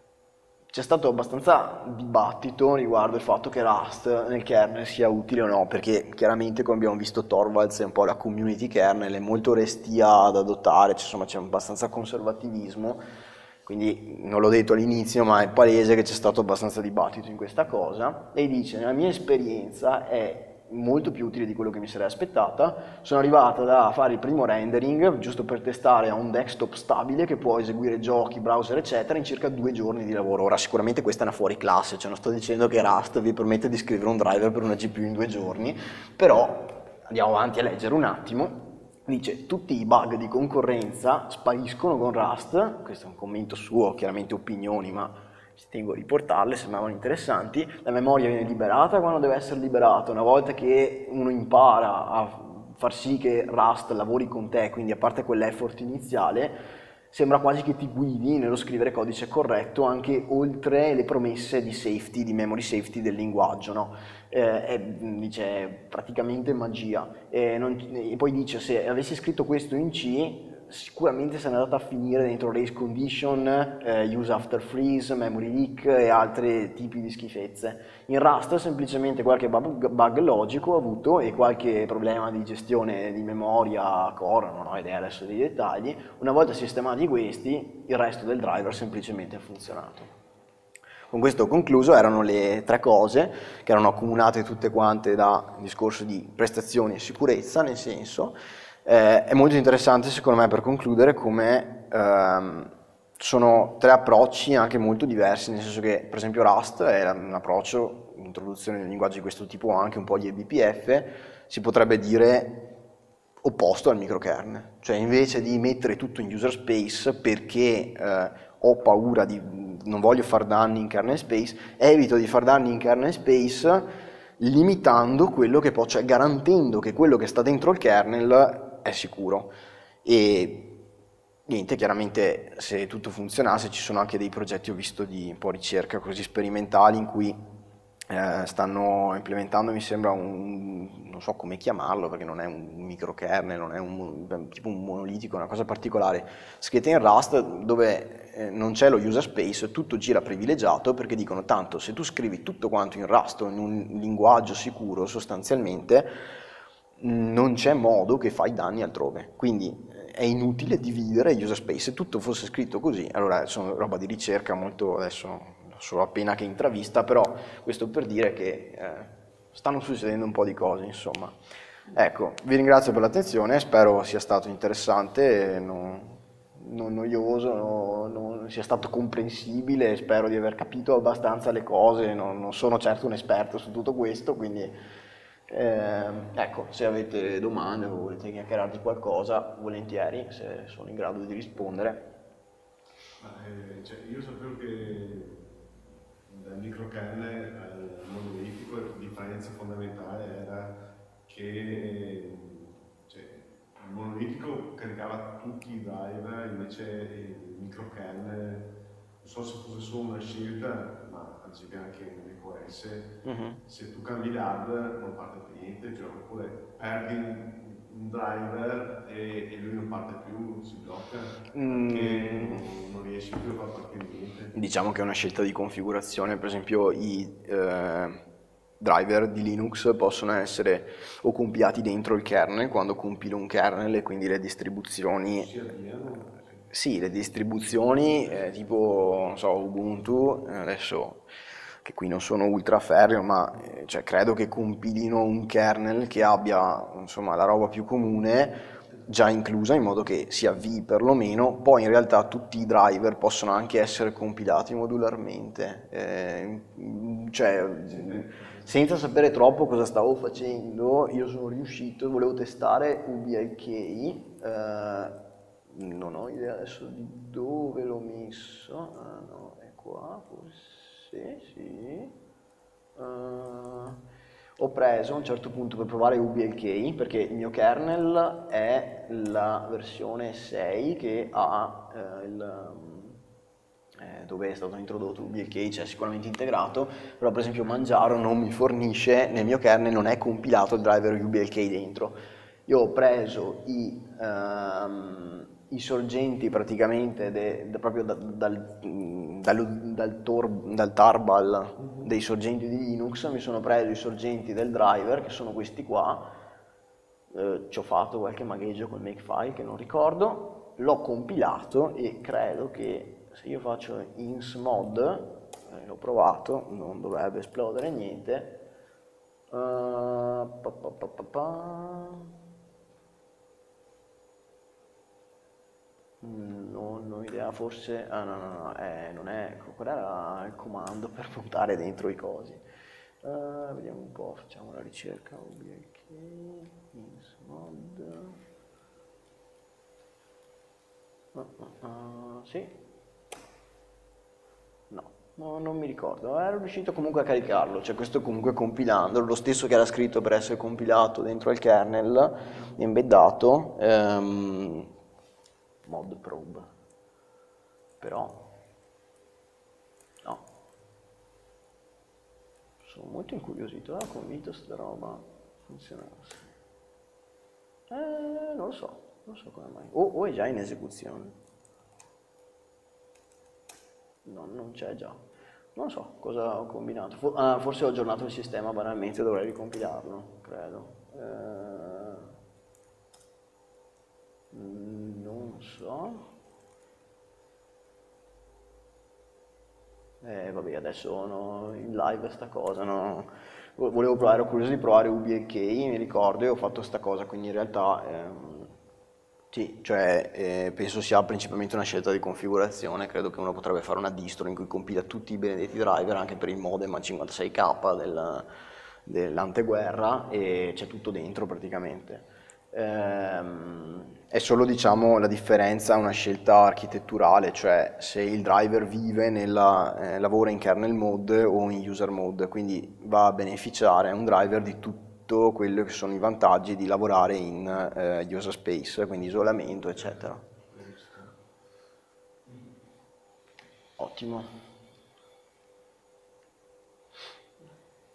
c'è stato abbastanza dibattito riguardo il fatto che Rust nel kernel sia utile o no, perché chiaramente, come abbiamo visto, Torvalds è un po' la community kernel, è molto restia ad adottare, insomma c'è abbastanza conservativismo, quindi non l'ho detto all'inizio, ma è palese che c'è stato abbastanza dibattito in questa cosa. Lei dice: nella mia esperienza è molto più utile di quello che mi sarei aspettata, sono arrivata da fare il primo rendering giusto per testare a un desktop stabile che può eseguire giochi, browser eccetera in circa due giorni di lavoro. Ora sicuramente questa è una fuori classe, cioè non sto dicendo che Rust vi permette di scrivere un driver per una G P U in due giorni, però andiamo avanti a leggere un attimo. Dice: tutti i bug di concorrenza spariscono con Rust, questo è un commento suo, chiaramente opinioni, ma ci tengo a riportarle, sembravano interessanti. La memoria viene liberata quando deve essere liberata, una volta che uno impara a far sì che Rust lavori con te, quindi a parte quell'effort iniziale, sembra quasi che ti guidi nello scrivere codice corretto anche oltre le promesse di safety, di memory safety del linguaggio, no? Eh, è, dice, praticamente magia. E, non, e poi dice: se avessi scritto questo in C, sicuramente se n'è andata a finire dentro race condition, eh, use after freeze, memory leak e altri tipi di schifezze. In Rust semplicemente qualche bug, bug logico ho avuto e qualche problema di gestione di memoria core, non ho idea adesso dei dettagli. Una volta sistemati questi, il resto del driver semplicemente ha funzionato. Con questo ho concluso, erano le tre cose che erano accomunate tutte quante da un discorso di prestazioni e sicurezza, nel senso. Eh, è molto interessante secondo me, per concludere, come ehm, sono tre approcci anche molto diversi, nel senso che per esempio Rust è un approccio, l'introduzione di un linguaggio di questo tipo, anche un po' di E B P F, si potrebbe dire opposto al microkernel, cioè invece di mettere tutto in user space perché eh, ho paura di, non voglio far danni in kernel space, evito di far danni in kernel space limitando quello che poi, cioè garantendo che quello che sta dentro il kernel è sicuro. E niente, chiaramente se tutto funzionasse ci sono anche dei progetti, ho visto, di un po' ricerca così sperimentali in cui eh, stanno implementando, mi sembra, un, non so come chiamarlo, perché non è un microkernel, non è un, tipo un monolitico, una cosa particolare, scritta in Rust, dove eh, non c'è lo user space, tutto gira privilegiato, perché dicono tanto se tu scrivi tutto quanto in Rust o in un linguaggio sicuro sostanzialmente, non c'è modo che fai danni altrove, quindi è inutile dividere user space. Se tutto fosse scritto così, allora sono roba di ricerca molto, adesso solo appena che intravista, però questo per dire che eh, stanno succedendo un po' di cose, insomma. Ecco, vi ringrazio per l'attenzione, spero sia stato interessante, non, non noioso, no, non sia stato comprensibile, spero di aver capito abbastanza le cose, non, non sono certo un esperto su tutto questo, quindi eh, ecco, se avete domande o volete chiacchierare di qualcosa, volentieri, se sono in grado di rispondere. Ma, eh, cioè, io sapevo che dal microkernel al monolitico la differenza fondamentale era che cioè, il monolitico caricava tutti i driver, invece il microkernel, non so se fosse solo una scelta, ma ad esempio anche nel Q S, uh-huh. Se tu cambi l'hardware non parte più niente, cioè, oppure perdi un driver e, e lui non parte più, si blocca, perché mm. non, non riesci più a far partire niente. Diciamo che è una scelta di configurazione, per esempio i eh, driver di Linux possono essere o compilati dentro il kernel, quando compilo un kernel, e quindi le distribuzioni... Si avviano? Sì, le distribuzioni eh, tipo, non so, Ubuntu, adesso che qui non sono ultra ferreo, ma eh, cioè, credo che compilino un kernel che abbia, insomma, la roba più comune già inclusa, in modo che si avvii perlomeno. Poi in realtà tutti i driver possono anche essere compilati modularmente, eh, cioè senza sapere troppo cosa stavo facendo io sono riuscito, volevo testare U B L K, eh, non ho idea adesso di dove l'ho messo, ah no, è qua forse, sì. Uh, ho preso a un certo punto per provare U B L K, perché il mio kernel è la versione sei che ha eh, il, eh, dove è stato introdotto U B L K, c'è sicuramente integrato, però per esempio Manjaro non mi fornisce, nel mio kernel non è compilato il driver U B L K dentro. Io ho preso i, um, i sorgenti praticamente de, de, proprio da, dal, dal, dal, tor, dal tarball dei sorgenti di Linux, mi sono preso i sorgenti del driver, che sono questi qua, eh, ci ho fatto qualche magheggio col makefile che non ricordo, l'ho compilato e credo che se io faccio insmod, eh, l'ho provato, non dovrebbe esplodere niente, uh, pa, pa, pa, pa, pa. Non ho idea, forse, ah no no no, eh, non è, qual era il comando per montare dentro i cosi? Uh, vediamo un po', facciamo la ricerca, U B L K, insmod, uh, uh, uh, sì, no, no, non mi ricordo, ero riuscito comunque a caricarlo, cioè questo comunque compilandolo, lo stesso che era scritto per essere compilato dentro al kernel, embeddato, um, mod probe, però no, sono molto incuriosito, ero convinto sta roba funzionasse, eh, non lo so, non so come mai, o, o è già in esecuzione, no, non c'è già, non so cosa ho combinato, For ah, forse ho aggiornato il sistema banalmente, dovrei ricompilarlo, credo, eh, non so. Eh, vabbè, adesso no, in live sta cosa, no? Volevo provare, ero curioso di provare U B L K, mi ricordo, e ho fatto sta cosa, quindi in realtà ehm, sì, cioè eh, penso sia principalmente una scelta di configurazione, credo che uno potrebbe fare una distro in cui compila tutti i benedetti driver, anche per il modem a cinquantasei K del, dell'anteguerra, e c'è tutto dentro praticamente. Ehm, è solo, diciamo, la differenza, una scelta architetturale, cioè se il driver vive nella, eh, lavora in kernel mode o in user mode, quindi va a beneficiare un driver di tutto quello che sono i vantaggi di lavorare in eh, user space, quindi isolamento, eccetera. Ottimo.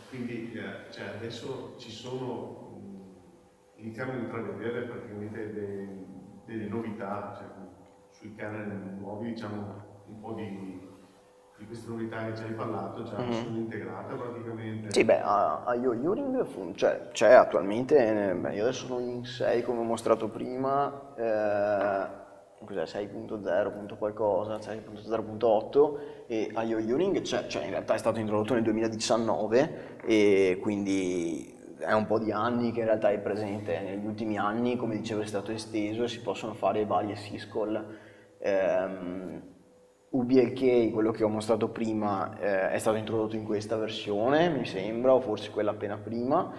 quindi eh, cioè adesso ci sono, mh, iniziamo a intravedere praticamente dei, delle novità, cioè, sui kernel nuovi, diciamo un po' di, di queste novità che ci hai parlato, già mm-hmm. sono integrate praticamente. Sì, beh, a, a Yo-Uring cioè, c'è attualmente, beh, io adesso sono in sei come ho mostrato prima, eh, cos'è, sei punto zero punto qualcosa, sei punto zero punto otto, e a Yo-Uring c'è, cioè in realtà è stato introdotto nel duemiladiciannove e quindi è un po' di anni che in realtà è presente. Negli ultimi anni, come dicevo, è stato esteso e si possono fare varie syscall. ehm, U B L K, quello che ho mostrato prima, eh, è stato introdotto in questa versione, mi sembra, o forse quella appena prima.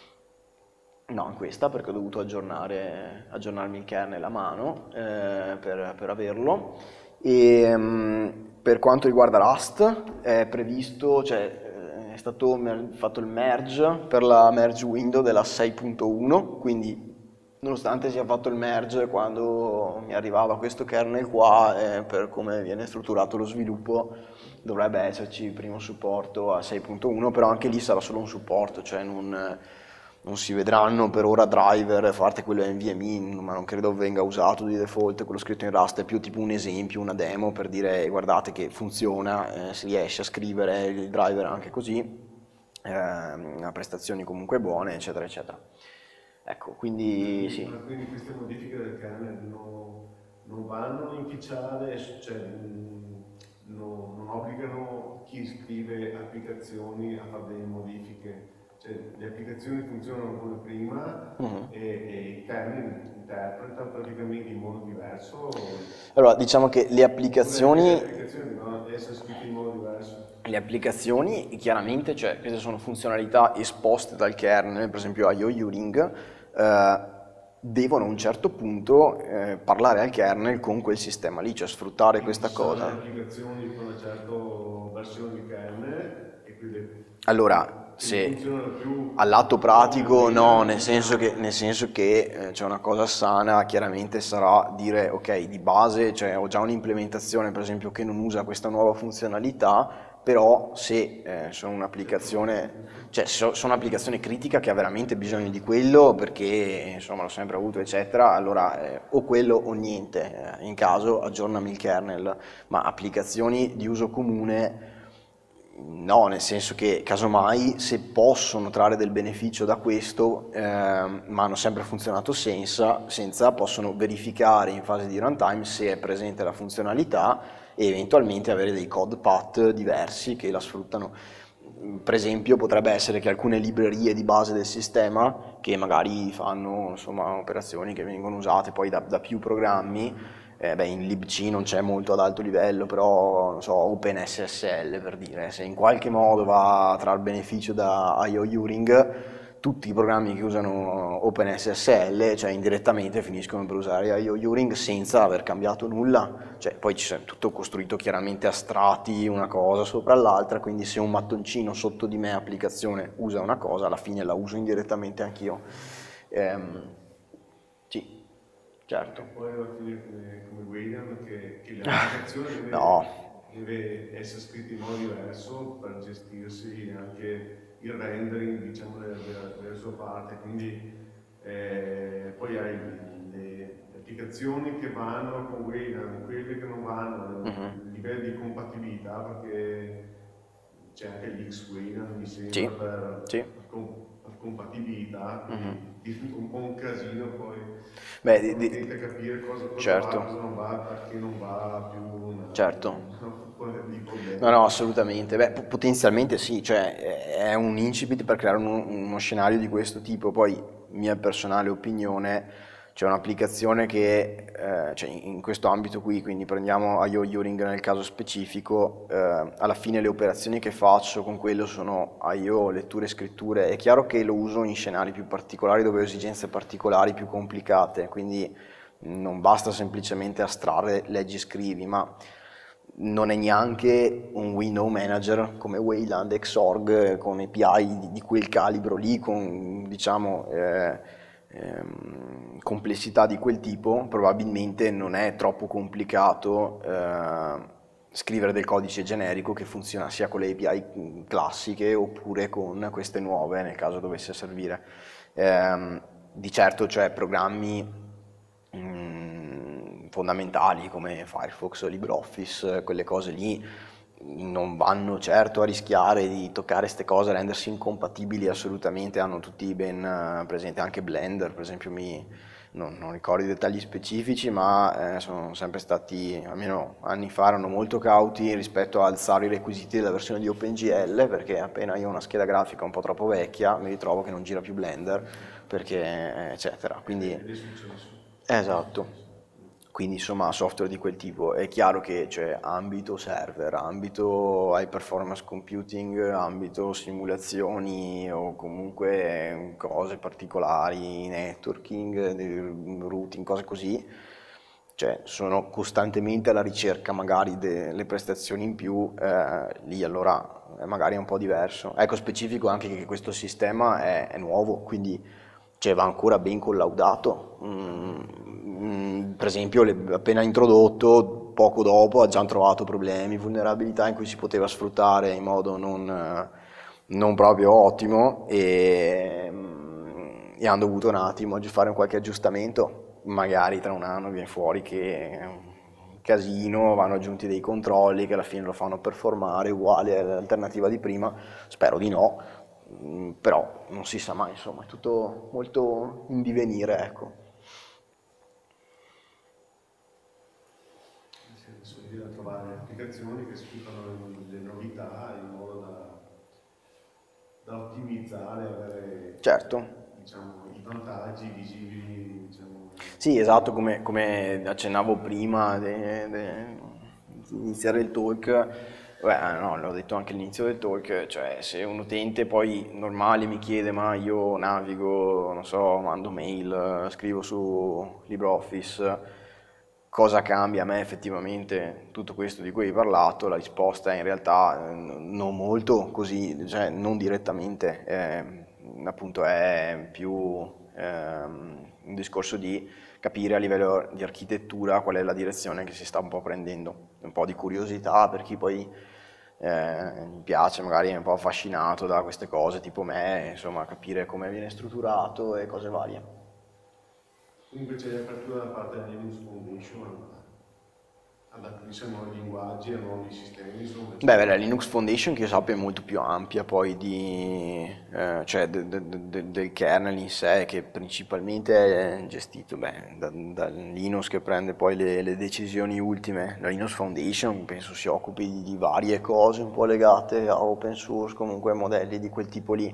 No, in questa, perché ho dovuto aggiornare, aggiornarmi il kernel a mano eh, per, per averlo. E um, per quanto riguarda Rust, è previsto, cioè è stato fatto il merge per la merge window della sei punto uno, quindi nonostante sia fatto il merge, quando mi arrivava questo kernel qua, eh, per come viene strutturato lo sviluppo, dovrebbe esserci il primo supporto a sei punto uno, però anche lì sarà solo un supporto, cioè non, non si vedranno per ora driver, a parte quello N V M e, ma non credo venga usato di default, quello scritto in Rust è più tipo un esempio, una demo per dire guardate che funziona, eh, si riesce a scrivere il driver anche così, eh, ha prestazioni comunque buone, eccetera, eccetera. Ecco, quindi sì. Ma quindi queste modifiche del kernel non, non vanno a inficiare, cioè non, non obbligano chi scrive applicazioni a fare delle modifiche, cioè le applicazioni funzionano come prima uh-huh. e, e il kernel interpreta praticamente in modo diverso. Allora, diciamo che le applicazioni... Le applicazioni devono essere scritte in modo diverso. Le applicazioni, chiaramente, cioè queste sono funzionalità esposte dal kernel, per esempio a Yo-Uring, eh, devono a un certo punto eh, parlare al kernel con quel sistema lì, cioè sfruttare quindi questa cosa. Le applicazioni con una certa versione di kernel e quindi allora, se al lato pratico no, nel senso che, nel senso che eh, c'è una cosa sana, chiaramente sarà dire ok, di base cioè, ho già un'implementazione per esempio che non usa questa nuova funzionalità, però se eh, sono un'applicazione, cioè so, sono un'applicazione critica che ha veramente bisogno di quello perché insomma l'ho sempre avuto eccetera, allora eh, o quello o niente, eh, in caso aggiornami il kernel, ma applicazioni di uso comune no, nel senso che casomai se possono trarre del beneficio da questo, eh, ma hanno sempre funzionato senza, senza, possono verificare in fase di runtime se è presente la funzionalità e eventualmente avere dei code path diversi che la sfruttano. Per esempio potrebbe essere che alcune librerie di base del sistema che magari fanno insomma, operazioni che vengono usate poi da, da più programmi, eh, beh, in libc non c'è molto ad alto livello, però non so, OpenSSL per dire, se in qualche modo va a trarre beneficio da Yo-Uring, tutti i programmi che usano OpenSSL, cioè indirettamente finiscono per usare Yo-Uring senza aver cambiato nulla, cioè poi c'è tutto costruito chiaramente a strati, una cosa sopra l'altra, quindi se un mattoncino sotto di me applicazione usa una cosa, alla fine la uso indirettamente anch'io. Ehm, sì. Certo. E poi va a finire come, come William che, che l'applicazione deve, no. deve essere scritta in modo diverso per gestirsi anche il rendering diciamo, della, della sua parte, quindi eh, poi hai le, le applicazioni che vanno con William, quelle che non vanno, uh-huh. il livello di compatibilità perché c'è anche l'X-William mi sembra sì. per, sì. per compatibilità, quindi uh-huh. un po' un casino poi. Beh, di, di, tenta capire cosa, cosa certo. va, cosa non va, perché non va più una, certo. di problemi. No, no, assolutamente. Beh, potenzialmente sì, cioè è un incipit per creare uno, uno scenario di questo tipo. Poi, mia personale opinione, c'è un'applicazione che, eh, cioè in questo ambito qui, quindi prendiamo Yo-Uring nel caso specifico, eh, alla fine le operazioni che faccio con quello sono I O, letture e scritture. È chiaro che lo uso in scenari più particolari dove ho esigenze particolari più complicate, quindi non basta semplicemente astrarre leggi e scrivi, ma non è neanche un window manager come Wayland, Xorg, con A P I di, di quel calibro lì, con diciamo eh, ehm, complessità di quel tipo, probabilmente non è troppo complicato eh, scrivere del codice generico che funziona sia con le A P I classiche oppure con queste nuove nel caso dovesse servire. Eh, di certo c'è programmi mh, fondamentali come Firefox o LibreOffice, quelle cose lì non vanno certo a rischiare di toccare queste cose, rendersi incompatibili assolutamente, hanno tutti ben uh, presente, anche Blender per esempio mi, non, non ricordo i dettagli specifici, ma eh, sono sempre stati, almeno anni fa, erano molto cauti rispetto a alzare i requisiti della versione di OpenGL, perché appena io ho una scheda grafica un po' troppo vecchia mi ritrovo che non gira più Blender, perché eccetera, quindi esatto. Quindi insomma software di quel tipo. È chiaro che c'è ambito server, ambito high performance computing, ambito simulazioni o comunque cose particolari, networking, routing, cose così. Cioè sono costantemente alla ricerca magari delle prestazioni in più, eh, lì allora magari è un po' diverso. Ecco, specifico anche che questo sistema è, è nuovo, quindi cioè, va ancora ben collaudato. Mm, mm, per esempio, le- appena introdotto, poco dopo ha già trovato problemi, vulnerabilità in cui si poteva sfruttare in modo non, eh, non proprio ottimo e, mm, e hanno dovuto un attimo fare qualche aggiustamento. Magari tra un anno viene fuori che è un casino, vanno aggiunti dei controlli che alla fine lo fanno performare uguale all'alternativa di prima, spero di no. Mm, però non si sa mai, insomma, è tutto molto in divenire, ecco. Adesso bisogna trovare applicazioni che sfruttano le novità in modo da, da ottimizzare, avere Certo. diciamo, i vantaggi visibili. Diciamo. Sì, esatto, come, come accennavo prima di iniziare il talk, beh, no, l'ho detto anche all'inizio del talk, cioè se un utente poi normale mi chiede ma io navigo, non so, mando mail, scrivo su LibreOffice, cosa cambia a me effettivamente tutto questo di cui hai parlato? La risposta è in realtà eh, non molto così, cioè non direttamente, eh, appunto è più ehm, un discorso di capire a livello di architettura qual è la direzione che si sta un po' prendendo, un po' di curiosità per chi poi eh, mi piace, magari è un po' affascinato da queste cose, tipo me, insomma, capire come viene strutturato e cose varie. Comunque c'è l'apertura da parte della Linux Foundation, adattarsi a nuovi linguaggi, a nuovi sistemi. Insomma, Beh, beh, la Linux Foundation che io sappia è molto più ampia poi di, eh, cioè de- de- de- de- del kernel in sé che principalmente è gestito beh, da, da Linux che prende poi le, le decisioni ultime. La Linux Foundation penso si occupi di, di varie cose un po' legate a open source, comunque modelli di quel tipo lì.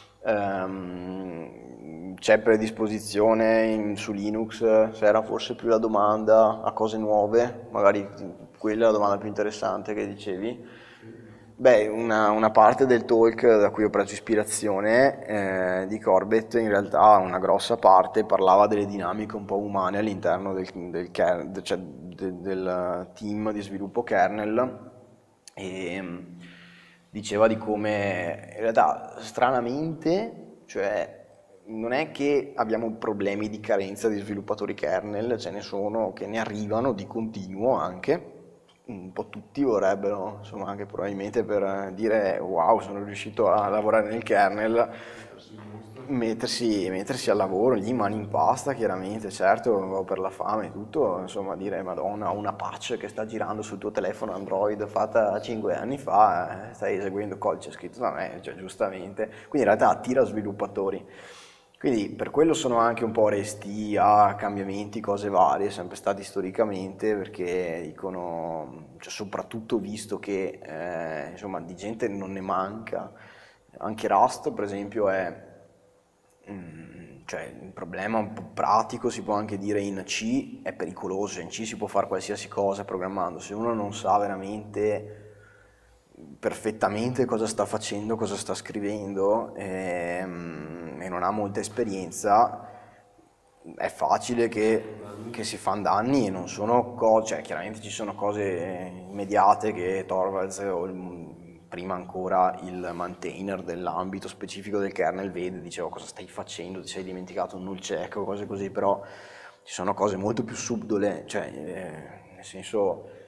Ehm, c'è predisposizione in- su Linux, se era forse più la domanda a cose nuove, magari quella è la domanda più interessante che dicevi. Beh, una, una parte del talk da cui ho preso ispirazione eh, di Corbett, in realtà una grossa parte, parlava delle dinamiche un po' umane all'interno del, del ker- cioè de- del team di sviluppo kernel e mm, diceva di come in realtà stranamente, cioè non è che abbiamo problemi di carenza di sviluppatori kernel, ce ne sono che ne arrivano di continuo anche, un po' tutti vorrebbero, insomma anche probabilmente per dire wow sono riuscito a lavorare nel kernel, mettersi, mettersi al lavoro lì, mani in pasta chiaramente, certo per la fame e tutto, insomma dire madonna ho una patch che sta girando sul tuo telefono Android fatta cinque anni fa, eh, stai eseguendo codice scritto da me, cioè giustamente, quindi in realtà attira sviluppatori. Quindi per quello sono anche un po' resti a cambiamenti, cose varie, sempre stati storicamente, perché dicono, cioè soprattutto visto che eh, insomma di gente non ne manca, anche Rust per esempio è, mm, cioè il problema un po' pratico si può anche dire in C è pericoloso, in C si può fare qualsiasi cosa programmando, se uno non sa veramente perfettamente cosa sta facendo, cosa sta scrivendo ehm, e non ha molta esperienza, è facile che, che si fanno danni e non sono cose, cioè chiaramente ci sono cose immediate che Torvalds o il- prima ancora il maintainer dell'ambito specifico del kernel vede, diceva cosa stai facendo, ti sei dimenticato un null check o cose così, però ci sono cose molto più subdole, cioè eh, nel senso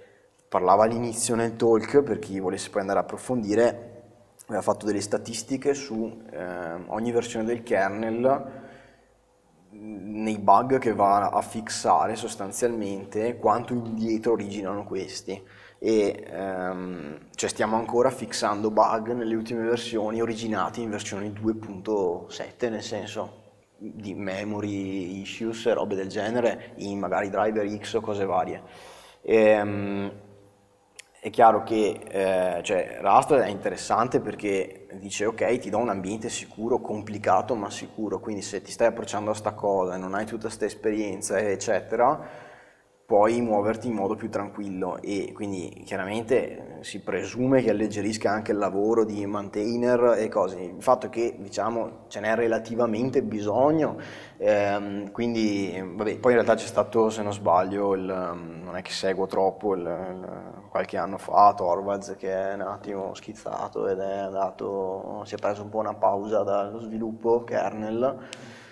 parlava all'inizio nel talk, per chi volesse poi andare a approfondire, aveva fatto delle statistiche su eh, ogni versione del kernel, nei bug che va a fissare sostanzialmente quanto indietro originano questi. E ehm, cioè stiamo ancora fissando bug nelle ultime versioni originati in versioni due punto sette, nel senso di memory issues e robe del genere in magari driver X o cose varie. E, è chiaro che eh, cioè, Rust è interessante perché dice ok, ti do un ambiente sicuro, complicato ma sicuro, quindi se ti stai approcciando a sta cosa e non hai tutta questa esperienza eccetera, puoi muoverti in modo più tranquillo e quindi chiaramente si presume che alleggerisca anche il lavoro di maintainer e cose. Il fatto è che diciamo ce n'è relativamente bisogno, ehm, quindi vabbè, poi in realtà c'è stato, se non sbaglio, il, non è che seguo troppo, il, il, qualche anno fa Torvalds che è un attimo schizzato ed è andato, si è preso un po' una pausa dallo sviluppo kernel.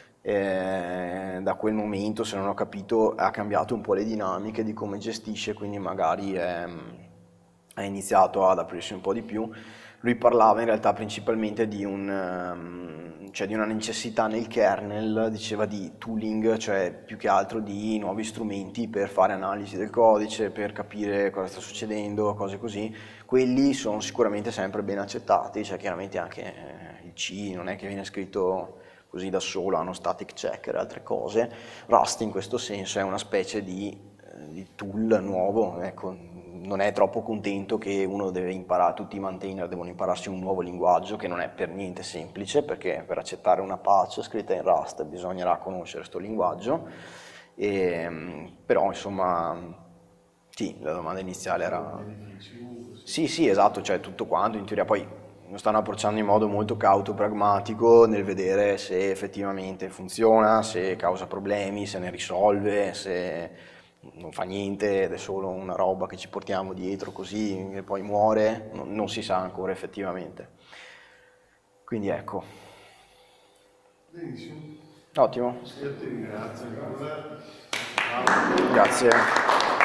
E da quel momento, se non ho capito, ha cambiato un po' le dinamiche di come gestisce, quindi magari è, è iniziato ad aprirsi un po' di più. Lui parlava in realtà principalmente di, un, cioè di una necessità nel kernel, diceva di tooling, cioè più che altro di nuovi strumenti per fare analisi del codice, per capire cosa sta succedendo, cose così. Quelli sono sicuramente sempre ben accettati, cioè chiaramente anche il C non è che viene scritto così da solo, hanno static checker e altre cose. Rust in questo senso è una specie di, di tool nuovo, ecco, non è troppo contento che uno deve imparare, tutti i maintainer devono impararsi un nuovo linguaggio che non è per niente semplice, perché per accettare una patch scritta in Rust bisognerà conoscere questo linguaggio, e, però insomma sì, la domanda iniziale era... Sì, sì, esatto, cioè tutto quanto in teoria poi lo stanno approcciando in modo molto cauto, pragmatico, nel vedere se effettivamente funziona, se causa problemi, se ne risolve, se non fa niente ed è solo una roba che ci portiamo dietro così e poi muore, non, non si sa ancora effettivamente. Quindi ecco. Benissimo. Ottimo. Io ti ringrazio ancora. Grazie.